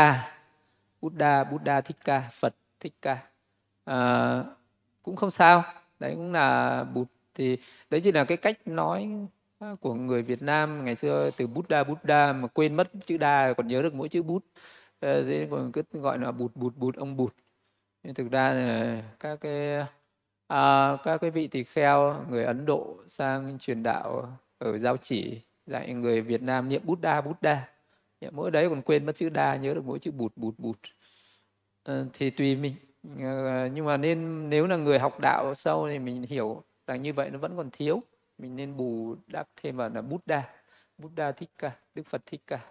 Buddha Thích Ca, Phật Thích Ca. Cũng không sao. Đấy cũng là Bụt. Thì đấy chỉ là cái cách nói của người Việt Nam ngày xưa, từ Buddha mà quên mất chữ đa, còn nhớ được mỗi chữ bút. Thế còn cứ gọi là Bụt, ông Bụt. Nhưng thực ra là các cái vị tỳ kheo người Ấn Độ sang truyền đạo ở Giao Chỉ dạy người Việt Nam niệm Buddha. Mỗi đấy còn quên mất chữ đa, nhớ được mỗi chữ Bụt. Thì tùy mình. Nhưng mà nên nếu là người học đạo sâu thì mình hiểu rằng như vậy nó vẫn còn thiếu, mình nên bù đắp thêm vào là Buddha Thích Ca, Đức Phật Thích Ca.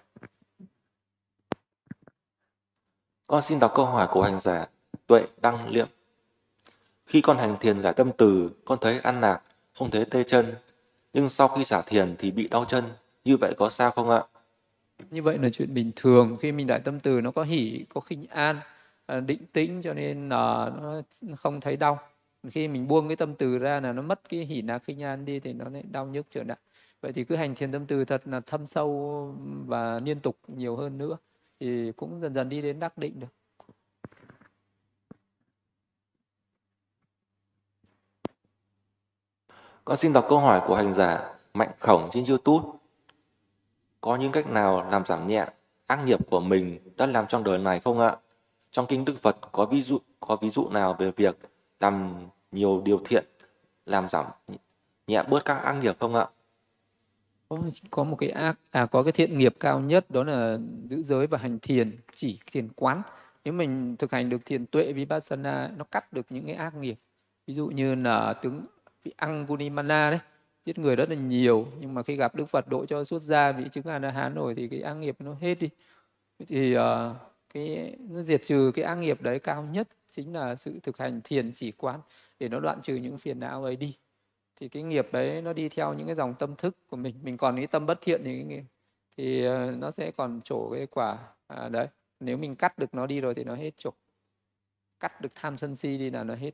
Con xin đọc câu hỏi của hành giả Tuệ Đăng Liệm. Khi con hành thiền giải tâm từ, con thấy an lạc, không thấy tê chân. Nhưng sau khi xả thiền thì bị đau chân. Như vậy có sao không ạ? Như vậy là chuyện bình thường. Khi mình đại tâm từ nó có hỷ, có khinh an, định tĩnh, cho nên là nó không thấy đau. Khi mình buông cái tâm từ ra là nó mất cái hỷ lạc khinh an đi thì nó lại đau nhức trở lại. Vậy thì cứ hành thiền tâm từ thật là thâm sâu và liên tục nhiều hơn nữa thì cũng dần dần đi đến đắc định được. Con xin đọc câu hỏi của hành giả Mạnh Khổng trên YouTube. Có những cách nào làm giảm nhẹ ác nghiệp của mình đã làm trong đời này không ạ? Trong kinh Đức Phật có ví dụ nào về việc làm nhiều điều thiện làm giảm nhẹ bớt các ác nghiệp không ạ? Có một cái có cái thiện nghiệp cao nhất, đó là giữ giới và hành thiền, chỉ thiền quán. Nếu mình thực hành được thiền tuệ vipassana, nó cắt được những cái ác nghiệp. Ví dụ như là tướng vị Angulimala đấy, giết người rất là nhiều, nhưng mà khi gặp Đức Phật độ cho xuất gia, vị chứng A-la-hán rồi thì cái ác nghiệp nó hết đi. Thì nó diệt trừ cái ác nghiệp đấy cao nhất chính là sự thực hành thiền chỉ quán, để nó đoạn trừ những phiền não ấy đi. Thì cái nghiệp đấy nó đi theo những cái dòng tâm thức của mình còn cái tâm bất thiện thì nó sẽ còn trổ cái quả đấy. Nếu mình cắt được nó đi rồi thì nó hết trổ. Cắt được tham sân si đi là nó hết.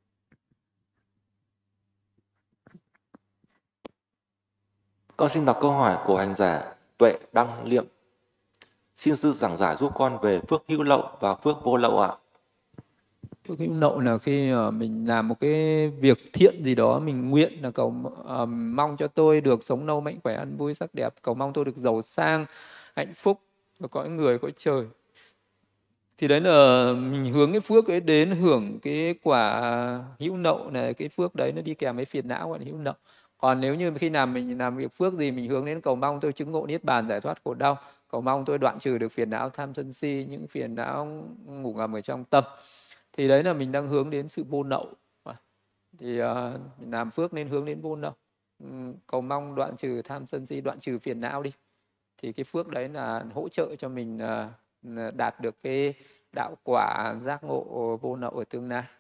Con xin đọc câu hỏi của hành giả Tuệ Đăng Liệm. Xin sư giảng giải giúp con về phước hữu lậu và phước vô lậu ạ. Phước hữu lậu là khi mình làm một cái việc thiện gì đó, mình nguyện là cầu mong cho tôi được sống lâu mạnh khỏe ăn vui sắc đẹp, cầu mong tôi được giàu sang hạnh phúc và cõi người cõi trời. Thì đấy là mình hướng cái phước ấy đến hưởng cái quả hữu lậu này. Cái phước đấy nó đi kèm với phiền não gọi là hữu lậu. Còn nếu như khi nào mình làm việc phước gì, mình hướng đến cầu mong tôi chứng ngộ niết bàn, giải thoát khổ đau, cầu mong tôi đoạn trừ được phiền não tham sân si, những phiền não ngủ ngầm ở trong tâm, thì đấy là mình đang hướng đến sự vô lậu. Thì mình làm phước nên hướng đến vô lậu, cầu mong đoạn trừ tham sân si, đoạn trừ phiền não đi. Thì cái phước đấy là hỗ trợ cho mình đạt được cái đạo quả giác ngộ vô lậu ở tương lai.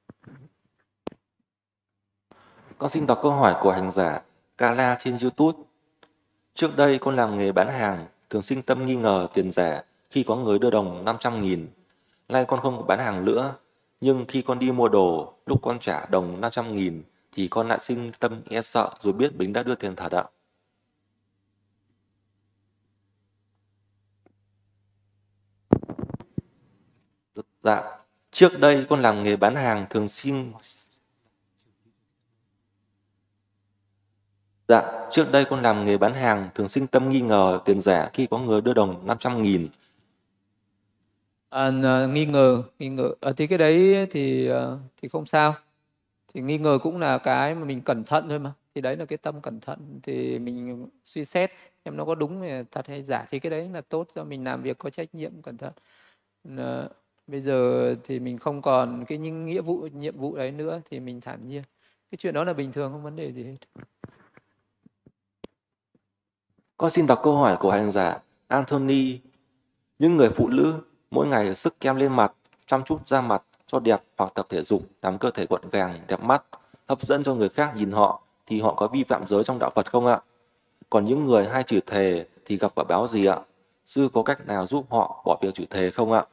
Con xin đọc câu hỏi của hành giả Kala trên YouTube. Trước đây con làm nghề bán hàng, thường sinh tâm nghi ngờ tiền rẻ khi có người đưa đồng 500.000. Nay con không bán hàng nữa, nhưng khi con đi mua đồ, lúc con trả đồng 500.000 thì con lại sinh tâm e sợ rồi biết mình đã đưa tiền thật ạ. Dạ, trước đây con làm nghề bán hàng thường sinh tâm nghi ngờ tiền rẻ khi có người đưa đồng 500.000. Nghi ngờ thì cái đấy thì không sao. Thì nghi ngờ cũng là cái mà mình cẩn thận thôi mà. Thì đấy là cái tâm cẩn thận, thì mình suy xét xem nó có đúng thật hay giả, thì cái đấy là tốt cho mình làm việc có trách nhiệm cẩn thận. Bây giờ thì mình không còn cái những nhiệm vụ đấy nữa thì mình thản nhiên. Cái chuyện đó là bình thường, không vấn đề gì hết. Con xin đọc câu hỏi của hành giả Anthony. Những người phụ nữ mỗi ngày sức kem lên mặt, chăm chút da mặt cho đẹp hoặc tập thể dục làm cơ thể gọn gàng, đẹp mắt, hấp dẫn cho người khác nhìn họ thì họ có vi phạm giới trong đạo Phật không ạ? Còn những người hay chửi thề thì gặp quả báo gì ạ? Sư có cách nào giúp họ bỏ việc chửi thề không ạ?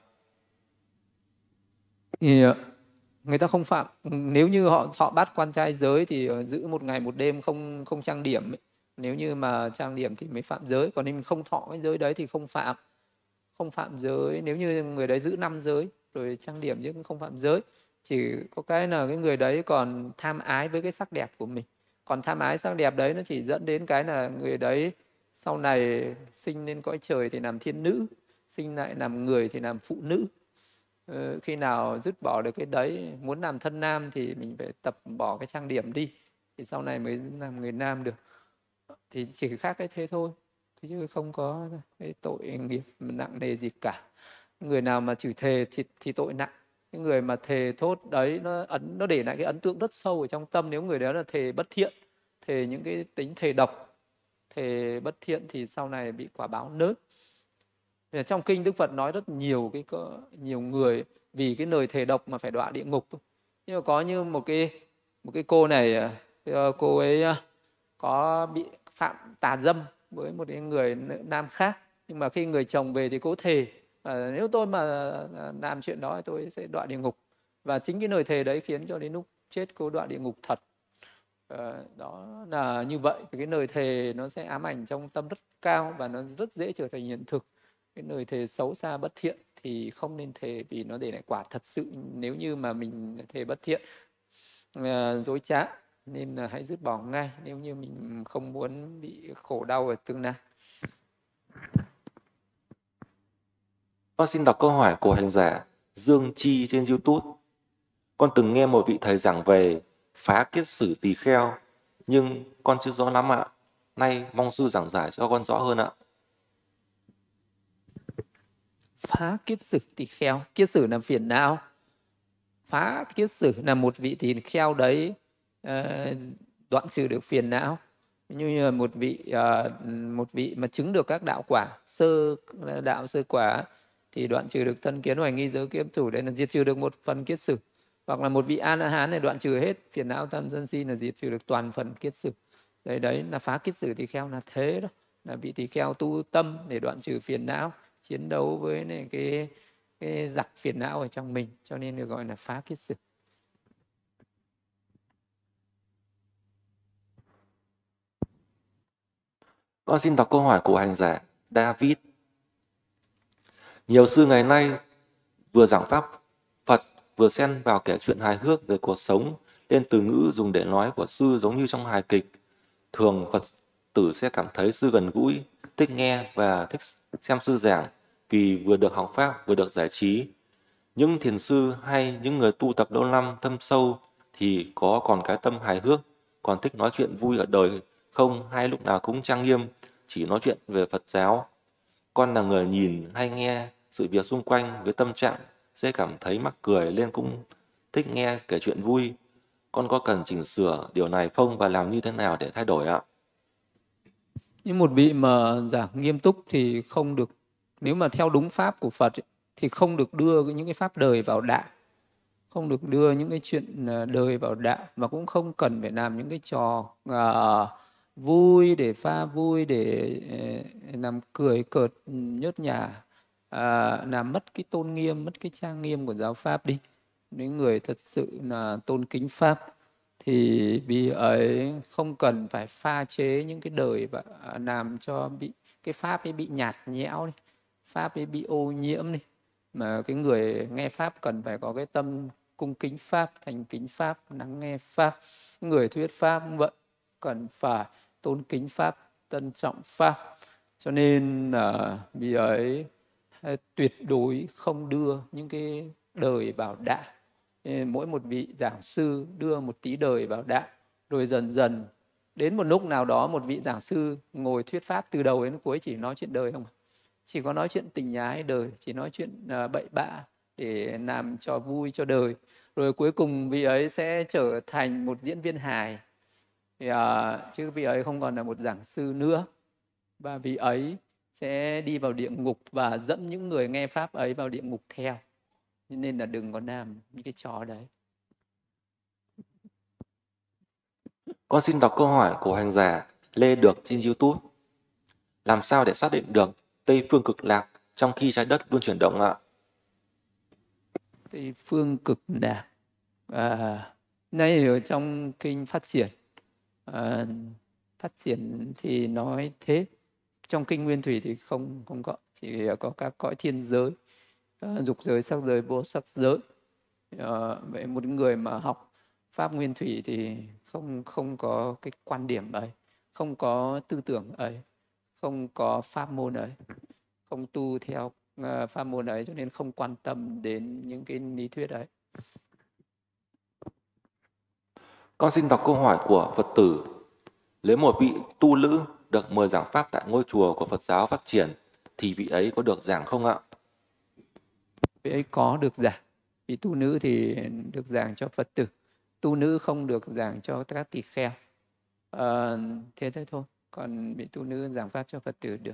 Thì người ta không phạm, nếu như họ bắt quan trai giới thì giữ một ngày một đêm không không trang điểm ấy. Nếu như mà trang điểm thì mới phạm giới, còn nếu mình không thọ cái giới đấy thì không phạm giới. Nếu như người đấy giữ 5 giới rồi trang điểm chứ cũng không phạm giới. Chỉ có cái là cái người đấy còn tham ái với cái sắc đẹp của mình. Còn tham ái sắc đẹp đấy nó chỉ dẫn đến cái là người đấy sau này sinh lên cõi trời thì làm thiên nữ, sinh lại làm người thì làm phụ nữ. Khi nào dứt bỏ được cái đấy, muốn làm thân nam thì mình phải tập bỏ cái trang điểm đi thì sau này mới làm người nam được. Thì chỉ khác cái thế thôi, chứ không có cái tội nghiệp nặng nề gì cả. Người nào mà chửi thề thì tội nặng. Cái người mà thề thốt đấy nó để lại cái ấn tượng rất sâu ở trong tâm. Nếu người đó là thề bất thiện, thề những cái tính thề độc, thề bất thiện thì sau này bị quả báo lớn. Trong kinh Đức Phật nói rất nhiều nhiều người vì cái lời thề độc mà phải đọa địa ngục. Nhưng mà có như một cái cô này, cô ấy có bị phạm tà dâm với một cái người nam khác, nhưng mà khi người chồng về thì cô thề nếu tôi mà làm chuyện đó thì tôi sẽ đọa địa ngục, và chính cái lời thề đấy khiến cho đến lúc chết cô đọa địa ngục thật. Đó là như vậy. Cái lời thề nó sẽ ám ảnh trong tâm rất cao và nó rất dễ trở thành hiện thực. Cái lời thề xấu xa bất thiện thì không nên thề, vì nó để lại quả thật sự. Nếu như mà mình thề bất thiện, dối trá, nên là hãy dứt bỏ ngay nếu như mình không muốn bị khổ đau ở tương lai. Con xin đọc câu hỏi của hành giả Dương Chi trên YouTube. Con từng nghe một vị thầy giảng về phá kiết sử tỳ kheo, nhưng con chưa rõ lắm ạ. Nay mong sư giảng giải cho con rõ hơn ạ. Phá kiết sử tỳ kheo, kiết sử là phiền não. Phá kiết sử là một vị tỳ kheo đấy đoạn trừ được phiền não. Như là một vị mà chứng được các đạo quả đạo sơ quả thì đoạn trừ được thân kiến, hoài nghi, giới kiếp thủ, đấy là diệt trừ được một phần kiết sử. Hoặc là một vị A La Hán này đoạn trừ hết phiền não tham sân si, là diệt trừ được toàn phần kiết sử. Đấy là phá kiết sử tỳ kheo là thế đó, là vị tỳ kheo tu tâm để đoạn trừ phiền não, chiến đấu với này cái giặc phiền não ở trong mình, cho nên được gọi là phá kiết sử. Con xin đọc câu hỏi của hành giả David. Nhiều sư ngày nay vừa giảng pháp Phật vừa xen vào kể chuyện hài hước về cuộc sống, nên từ ngữ dùng để nói của sư giống như trong hài kịch. Thường Phật tử sẽ cảm thấy sư gần gũi, thích nghe và thích xem sư giảng vì vừa được học pháp vừa được giải trí. Những thiền sư hay những người tu tập lâu năm thâm sâu thì còn cái tâm hài hước, còn thích nói chuyện vui ở đời không, hay lúc nào cũng trang nghiêm, chỉ nói chuyện về Phật giáo. Con là người nhìn hay nghe sự việc xung quanh với tâm trạng sẽ cảm thấy mắc cười nên cũng thích nghe kể chuyện vui. Con có cần chỉnh sửa điều này không và làm như thế nào để thay đổi ạ? Nhưng một vị mà giảng nghiêm túc thì không được, nếu mà theo đúng pháp của Phật ấy, thì không được đưa những cái pháp đời vào đạo, không được đưa những cái chuyện đời vào đạo, và cũng không cần phải làm những cái trò vui để pha vui, để làm cười cợt nhớt nhả, làm mất cái tôn nghiêm, mất cái trang nghiêm của giáo pháp đi. Những người thật sự là tôn kính pháp thì vì ấy không cần phải pha chế những cái đời và làm cho cái pháp ấy bị nhạt nhẽo đi, pháp ấy bị ô nhiễm đi, mà cái người nghe pháp cần phải có cái tâm cung kính pháp, thành kính pháp, lắng nghe pháp. Người thuyết pháp cũng vậy, cần phải tôn kính pháp, tân trọng pháp. Cho nên là vì ấy tuyệt đối không đưa những cái đời vào đạo. Mỗi một vị giảng sư đưa một tí đời vào đạo, rồi dần dần đến một lúc nào đó một vị giảng sư ngồi thuyết pháp từ đầu đến cuối chỉ nói chuyện đời không, chỉ có nói chuyện tình ái đời, chỉ nói chuyện bậy bạ, để làm cho vui cho đời. Rồi cuối cùng vị ấy sẽ trở thành một diễn viên hài, chứ vị ấy không còn là một giảng sư nữa, và vị ấy sẽ đi vào địa ngục và dẫn những người nghe pháp ấy vào địa ngục theo. Nên là đừng có làm những cái trò đấy. Con xin đọc câu hỏi của hành giả Lê Được trên YouTube. Làm sao để xác định được Tây phương cực lạc trong khi trái đất luôn chuyển động ạ? Tây phương cực lạc, nay ở trong kinh Phát Triển, Phát Triển thì nói thế. Trong kinh Nguyên Thủy thì không có, chỉ có các cõi thiên giới, dục giới, sắc giới, vô sắc giới. Vậy một người mà học pháp Nguyên Thủy thì không có cái quan điểm ấy, không có tư tưởng ấy, không có pháp môn ấy, không tu theo pháp môn ấy, cho nên không quan tâm đến những cái lý thuyết ấy. Con xin đọc câu hỏi của Phật tử. Nếu một vị tu nữ được mời giảng pháp tại ngôi chùa của Phật giáo Phát Triển thì vị ấy có được giảng không ạ? Vị ấy có được giảng. Vị tu nữ thì được giảng cho Phật tử, tu nữ không được giảng cho các tỳ kheo. Thế thôi. Còn vị tu nữ giảng pháp cho Phật tử được.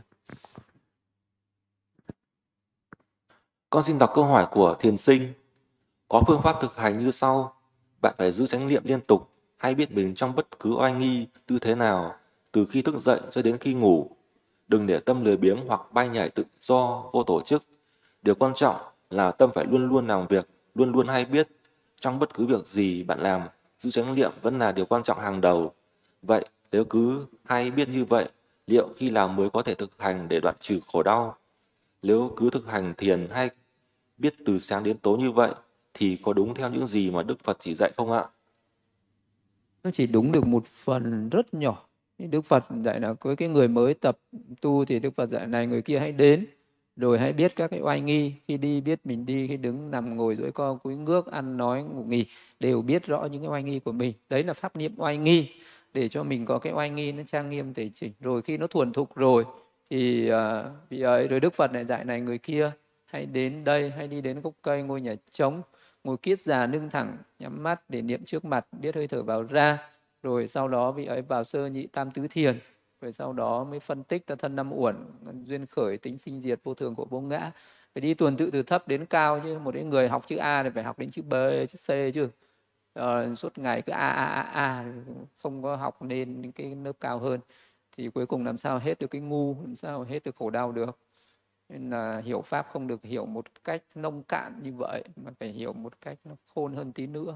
Con xin đọc câu hỏi của Thiền Sinh. Có phương pháp thực hành như sau. Bạn phải giữ chánh niệm liên tục hay biết mình trong bất cứ oai nghi, tư thế nào, từ khi thức dậy cho đến khi ngủ. Đừng để tâm lười biếng hoặc bay nhảy tự do, vô tổ chức. Điều quan trọng là tâm phải luôn luôn làm việc, luôn luôn hay biết. Trong bất cứ việc gì bạn làm, giữ chánh niệm vẫn là điều quan trọng hàng đầu. Vậy, nếu cứ hay biết như vậy, liệu khi làm mới có thể thực hành để đoạn trừ khổ đau? Nếu cứ thực hành thiền hay biết từ sáng đến tối như vậy, thì có đúng theo những gì mà Đức Phật chỉ dạy không ạ? Nó chỉ đúng được một phần rất nhỏ. Đức Phật dạy là với cái người mới tập tu thì Đức Phật dạy này người kia hãy đến, rồi hãy biết các cái oai nghi. Khi đi biết mình đi, khi đứng nằm ngồi duỗi co cúi ngước, ăn nói ngủ nghỉ, đều biết rõ những cái oai nghi của mình. Đấy là pháp niệm oai nghi, để cho mình có cái oai nghi nó trang nghiêm tề chỉnh. Rồi khi nó thuần thục rồi thì vì ấy rồi Đức Phật lại dạy này người kia hãy đến đây, hãy đi đến gốc cây, ngôi nhà trống, ngồi kiết già lưng thẳng, nhắm mắt để niệm trước mặt, biết hơi thở vào ra. Rồi sau đó vị ấy vào sơ nhị tam tứ thiền, rồi sau đó mới phân tích ta thân năm uẩn, duyên khởi, tính sinh diệt, vô thường của vô ngã. Phải đi tuần tự từ thấp đến cao, chứ một cái người học chữ A thì phải học đến chữ B, chữ C chứ. Suốt ngày cứ A, không có học lên những cái lớp cao hơn, thì cuối cùng làm sao hết được cái ngu, làm sao hết được khổ đau được. Nên là hiểu pháp không được hiểu một cách nông cạn như vậy, mà phải hiểu một cách nó khôn hơn tí nữa.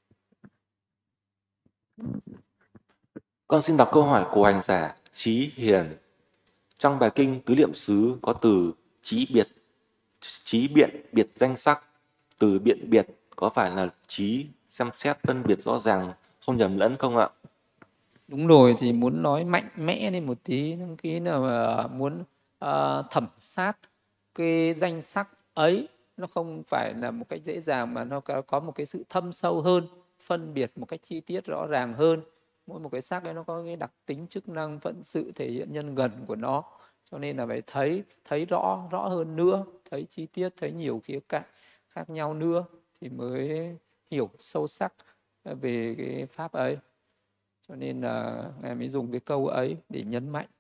Con xin đọc câu hỏi của hành giả Trí Hiền. Trong bài kinh Tứ Niệm xứ có từ trí biện biệt danh sắc. Từ biện biệt có phải là trí xem xét phân biệt rõ ràng, không nhầm lẫn không ạ? Đúng rồi, thì muốn nói mạnh mẽ lên một tí, cái nào mà muốn thẩm sát cái danh sắc ấy, nó không phải là một cách dễ dàng, mà nó có một cái sự thâm sâu hơn, phân biệt một cách chi tiết rõ ràng hơn. Mỗi một cái sắc ấy nó có cái đặc tính, chức năng, phận sự, thể hiện nhân gần của nó, cho nên là phải thấy rõ hơn nữa, thấy chi tiết, thấy nhiều khía cạnh khác nhau nữa thì mới hiểu sâu sắc về cái pháp ấy. Cho nên là Ngài mới dùng cái câu ấy để nhấn mạnh.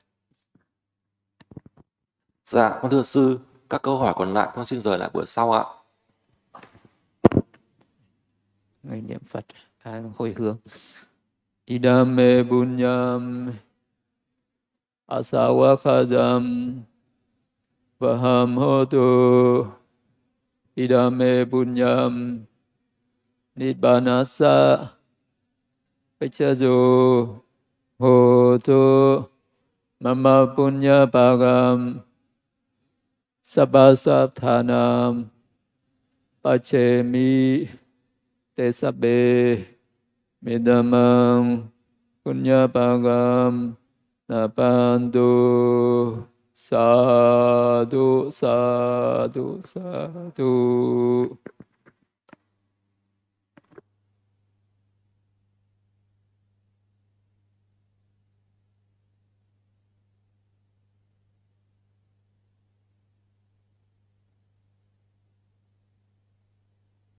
Dạ, con thưa sư, các câu hỏi còn lại con xin rời lại buổi sau ạ. Người niệm Phật hồi hướng. Idame bunyam asawakadam vaham hotu. Idame bunyam nidbanasa Vichajo hotu mama punya bagam sabasathanam pachemi te sabbe midamang punya bagam napandu sadhu sadhu sadhu.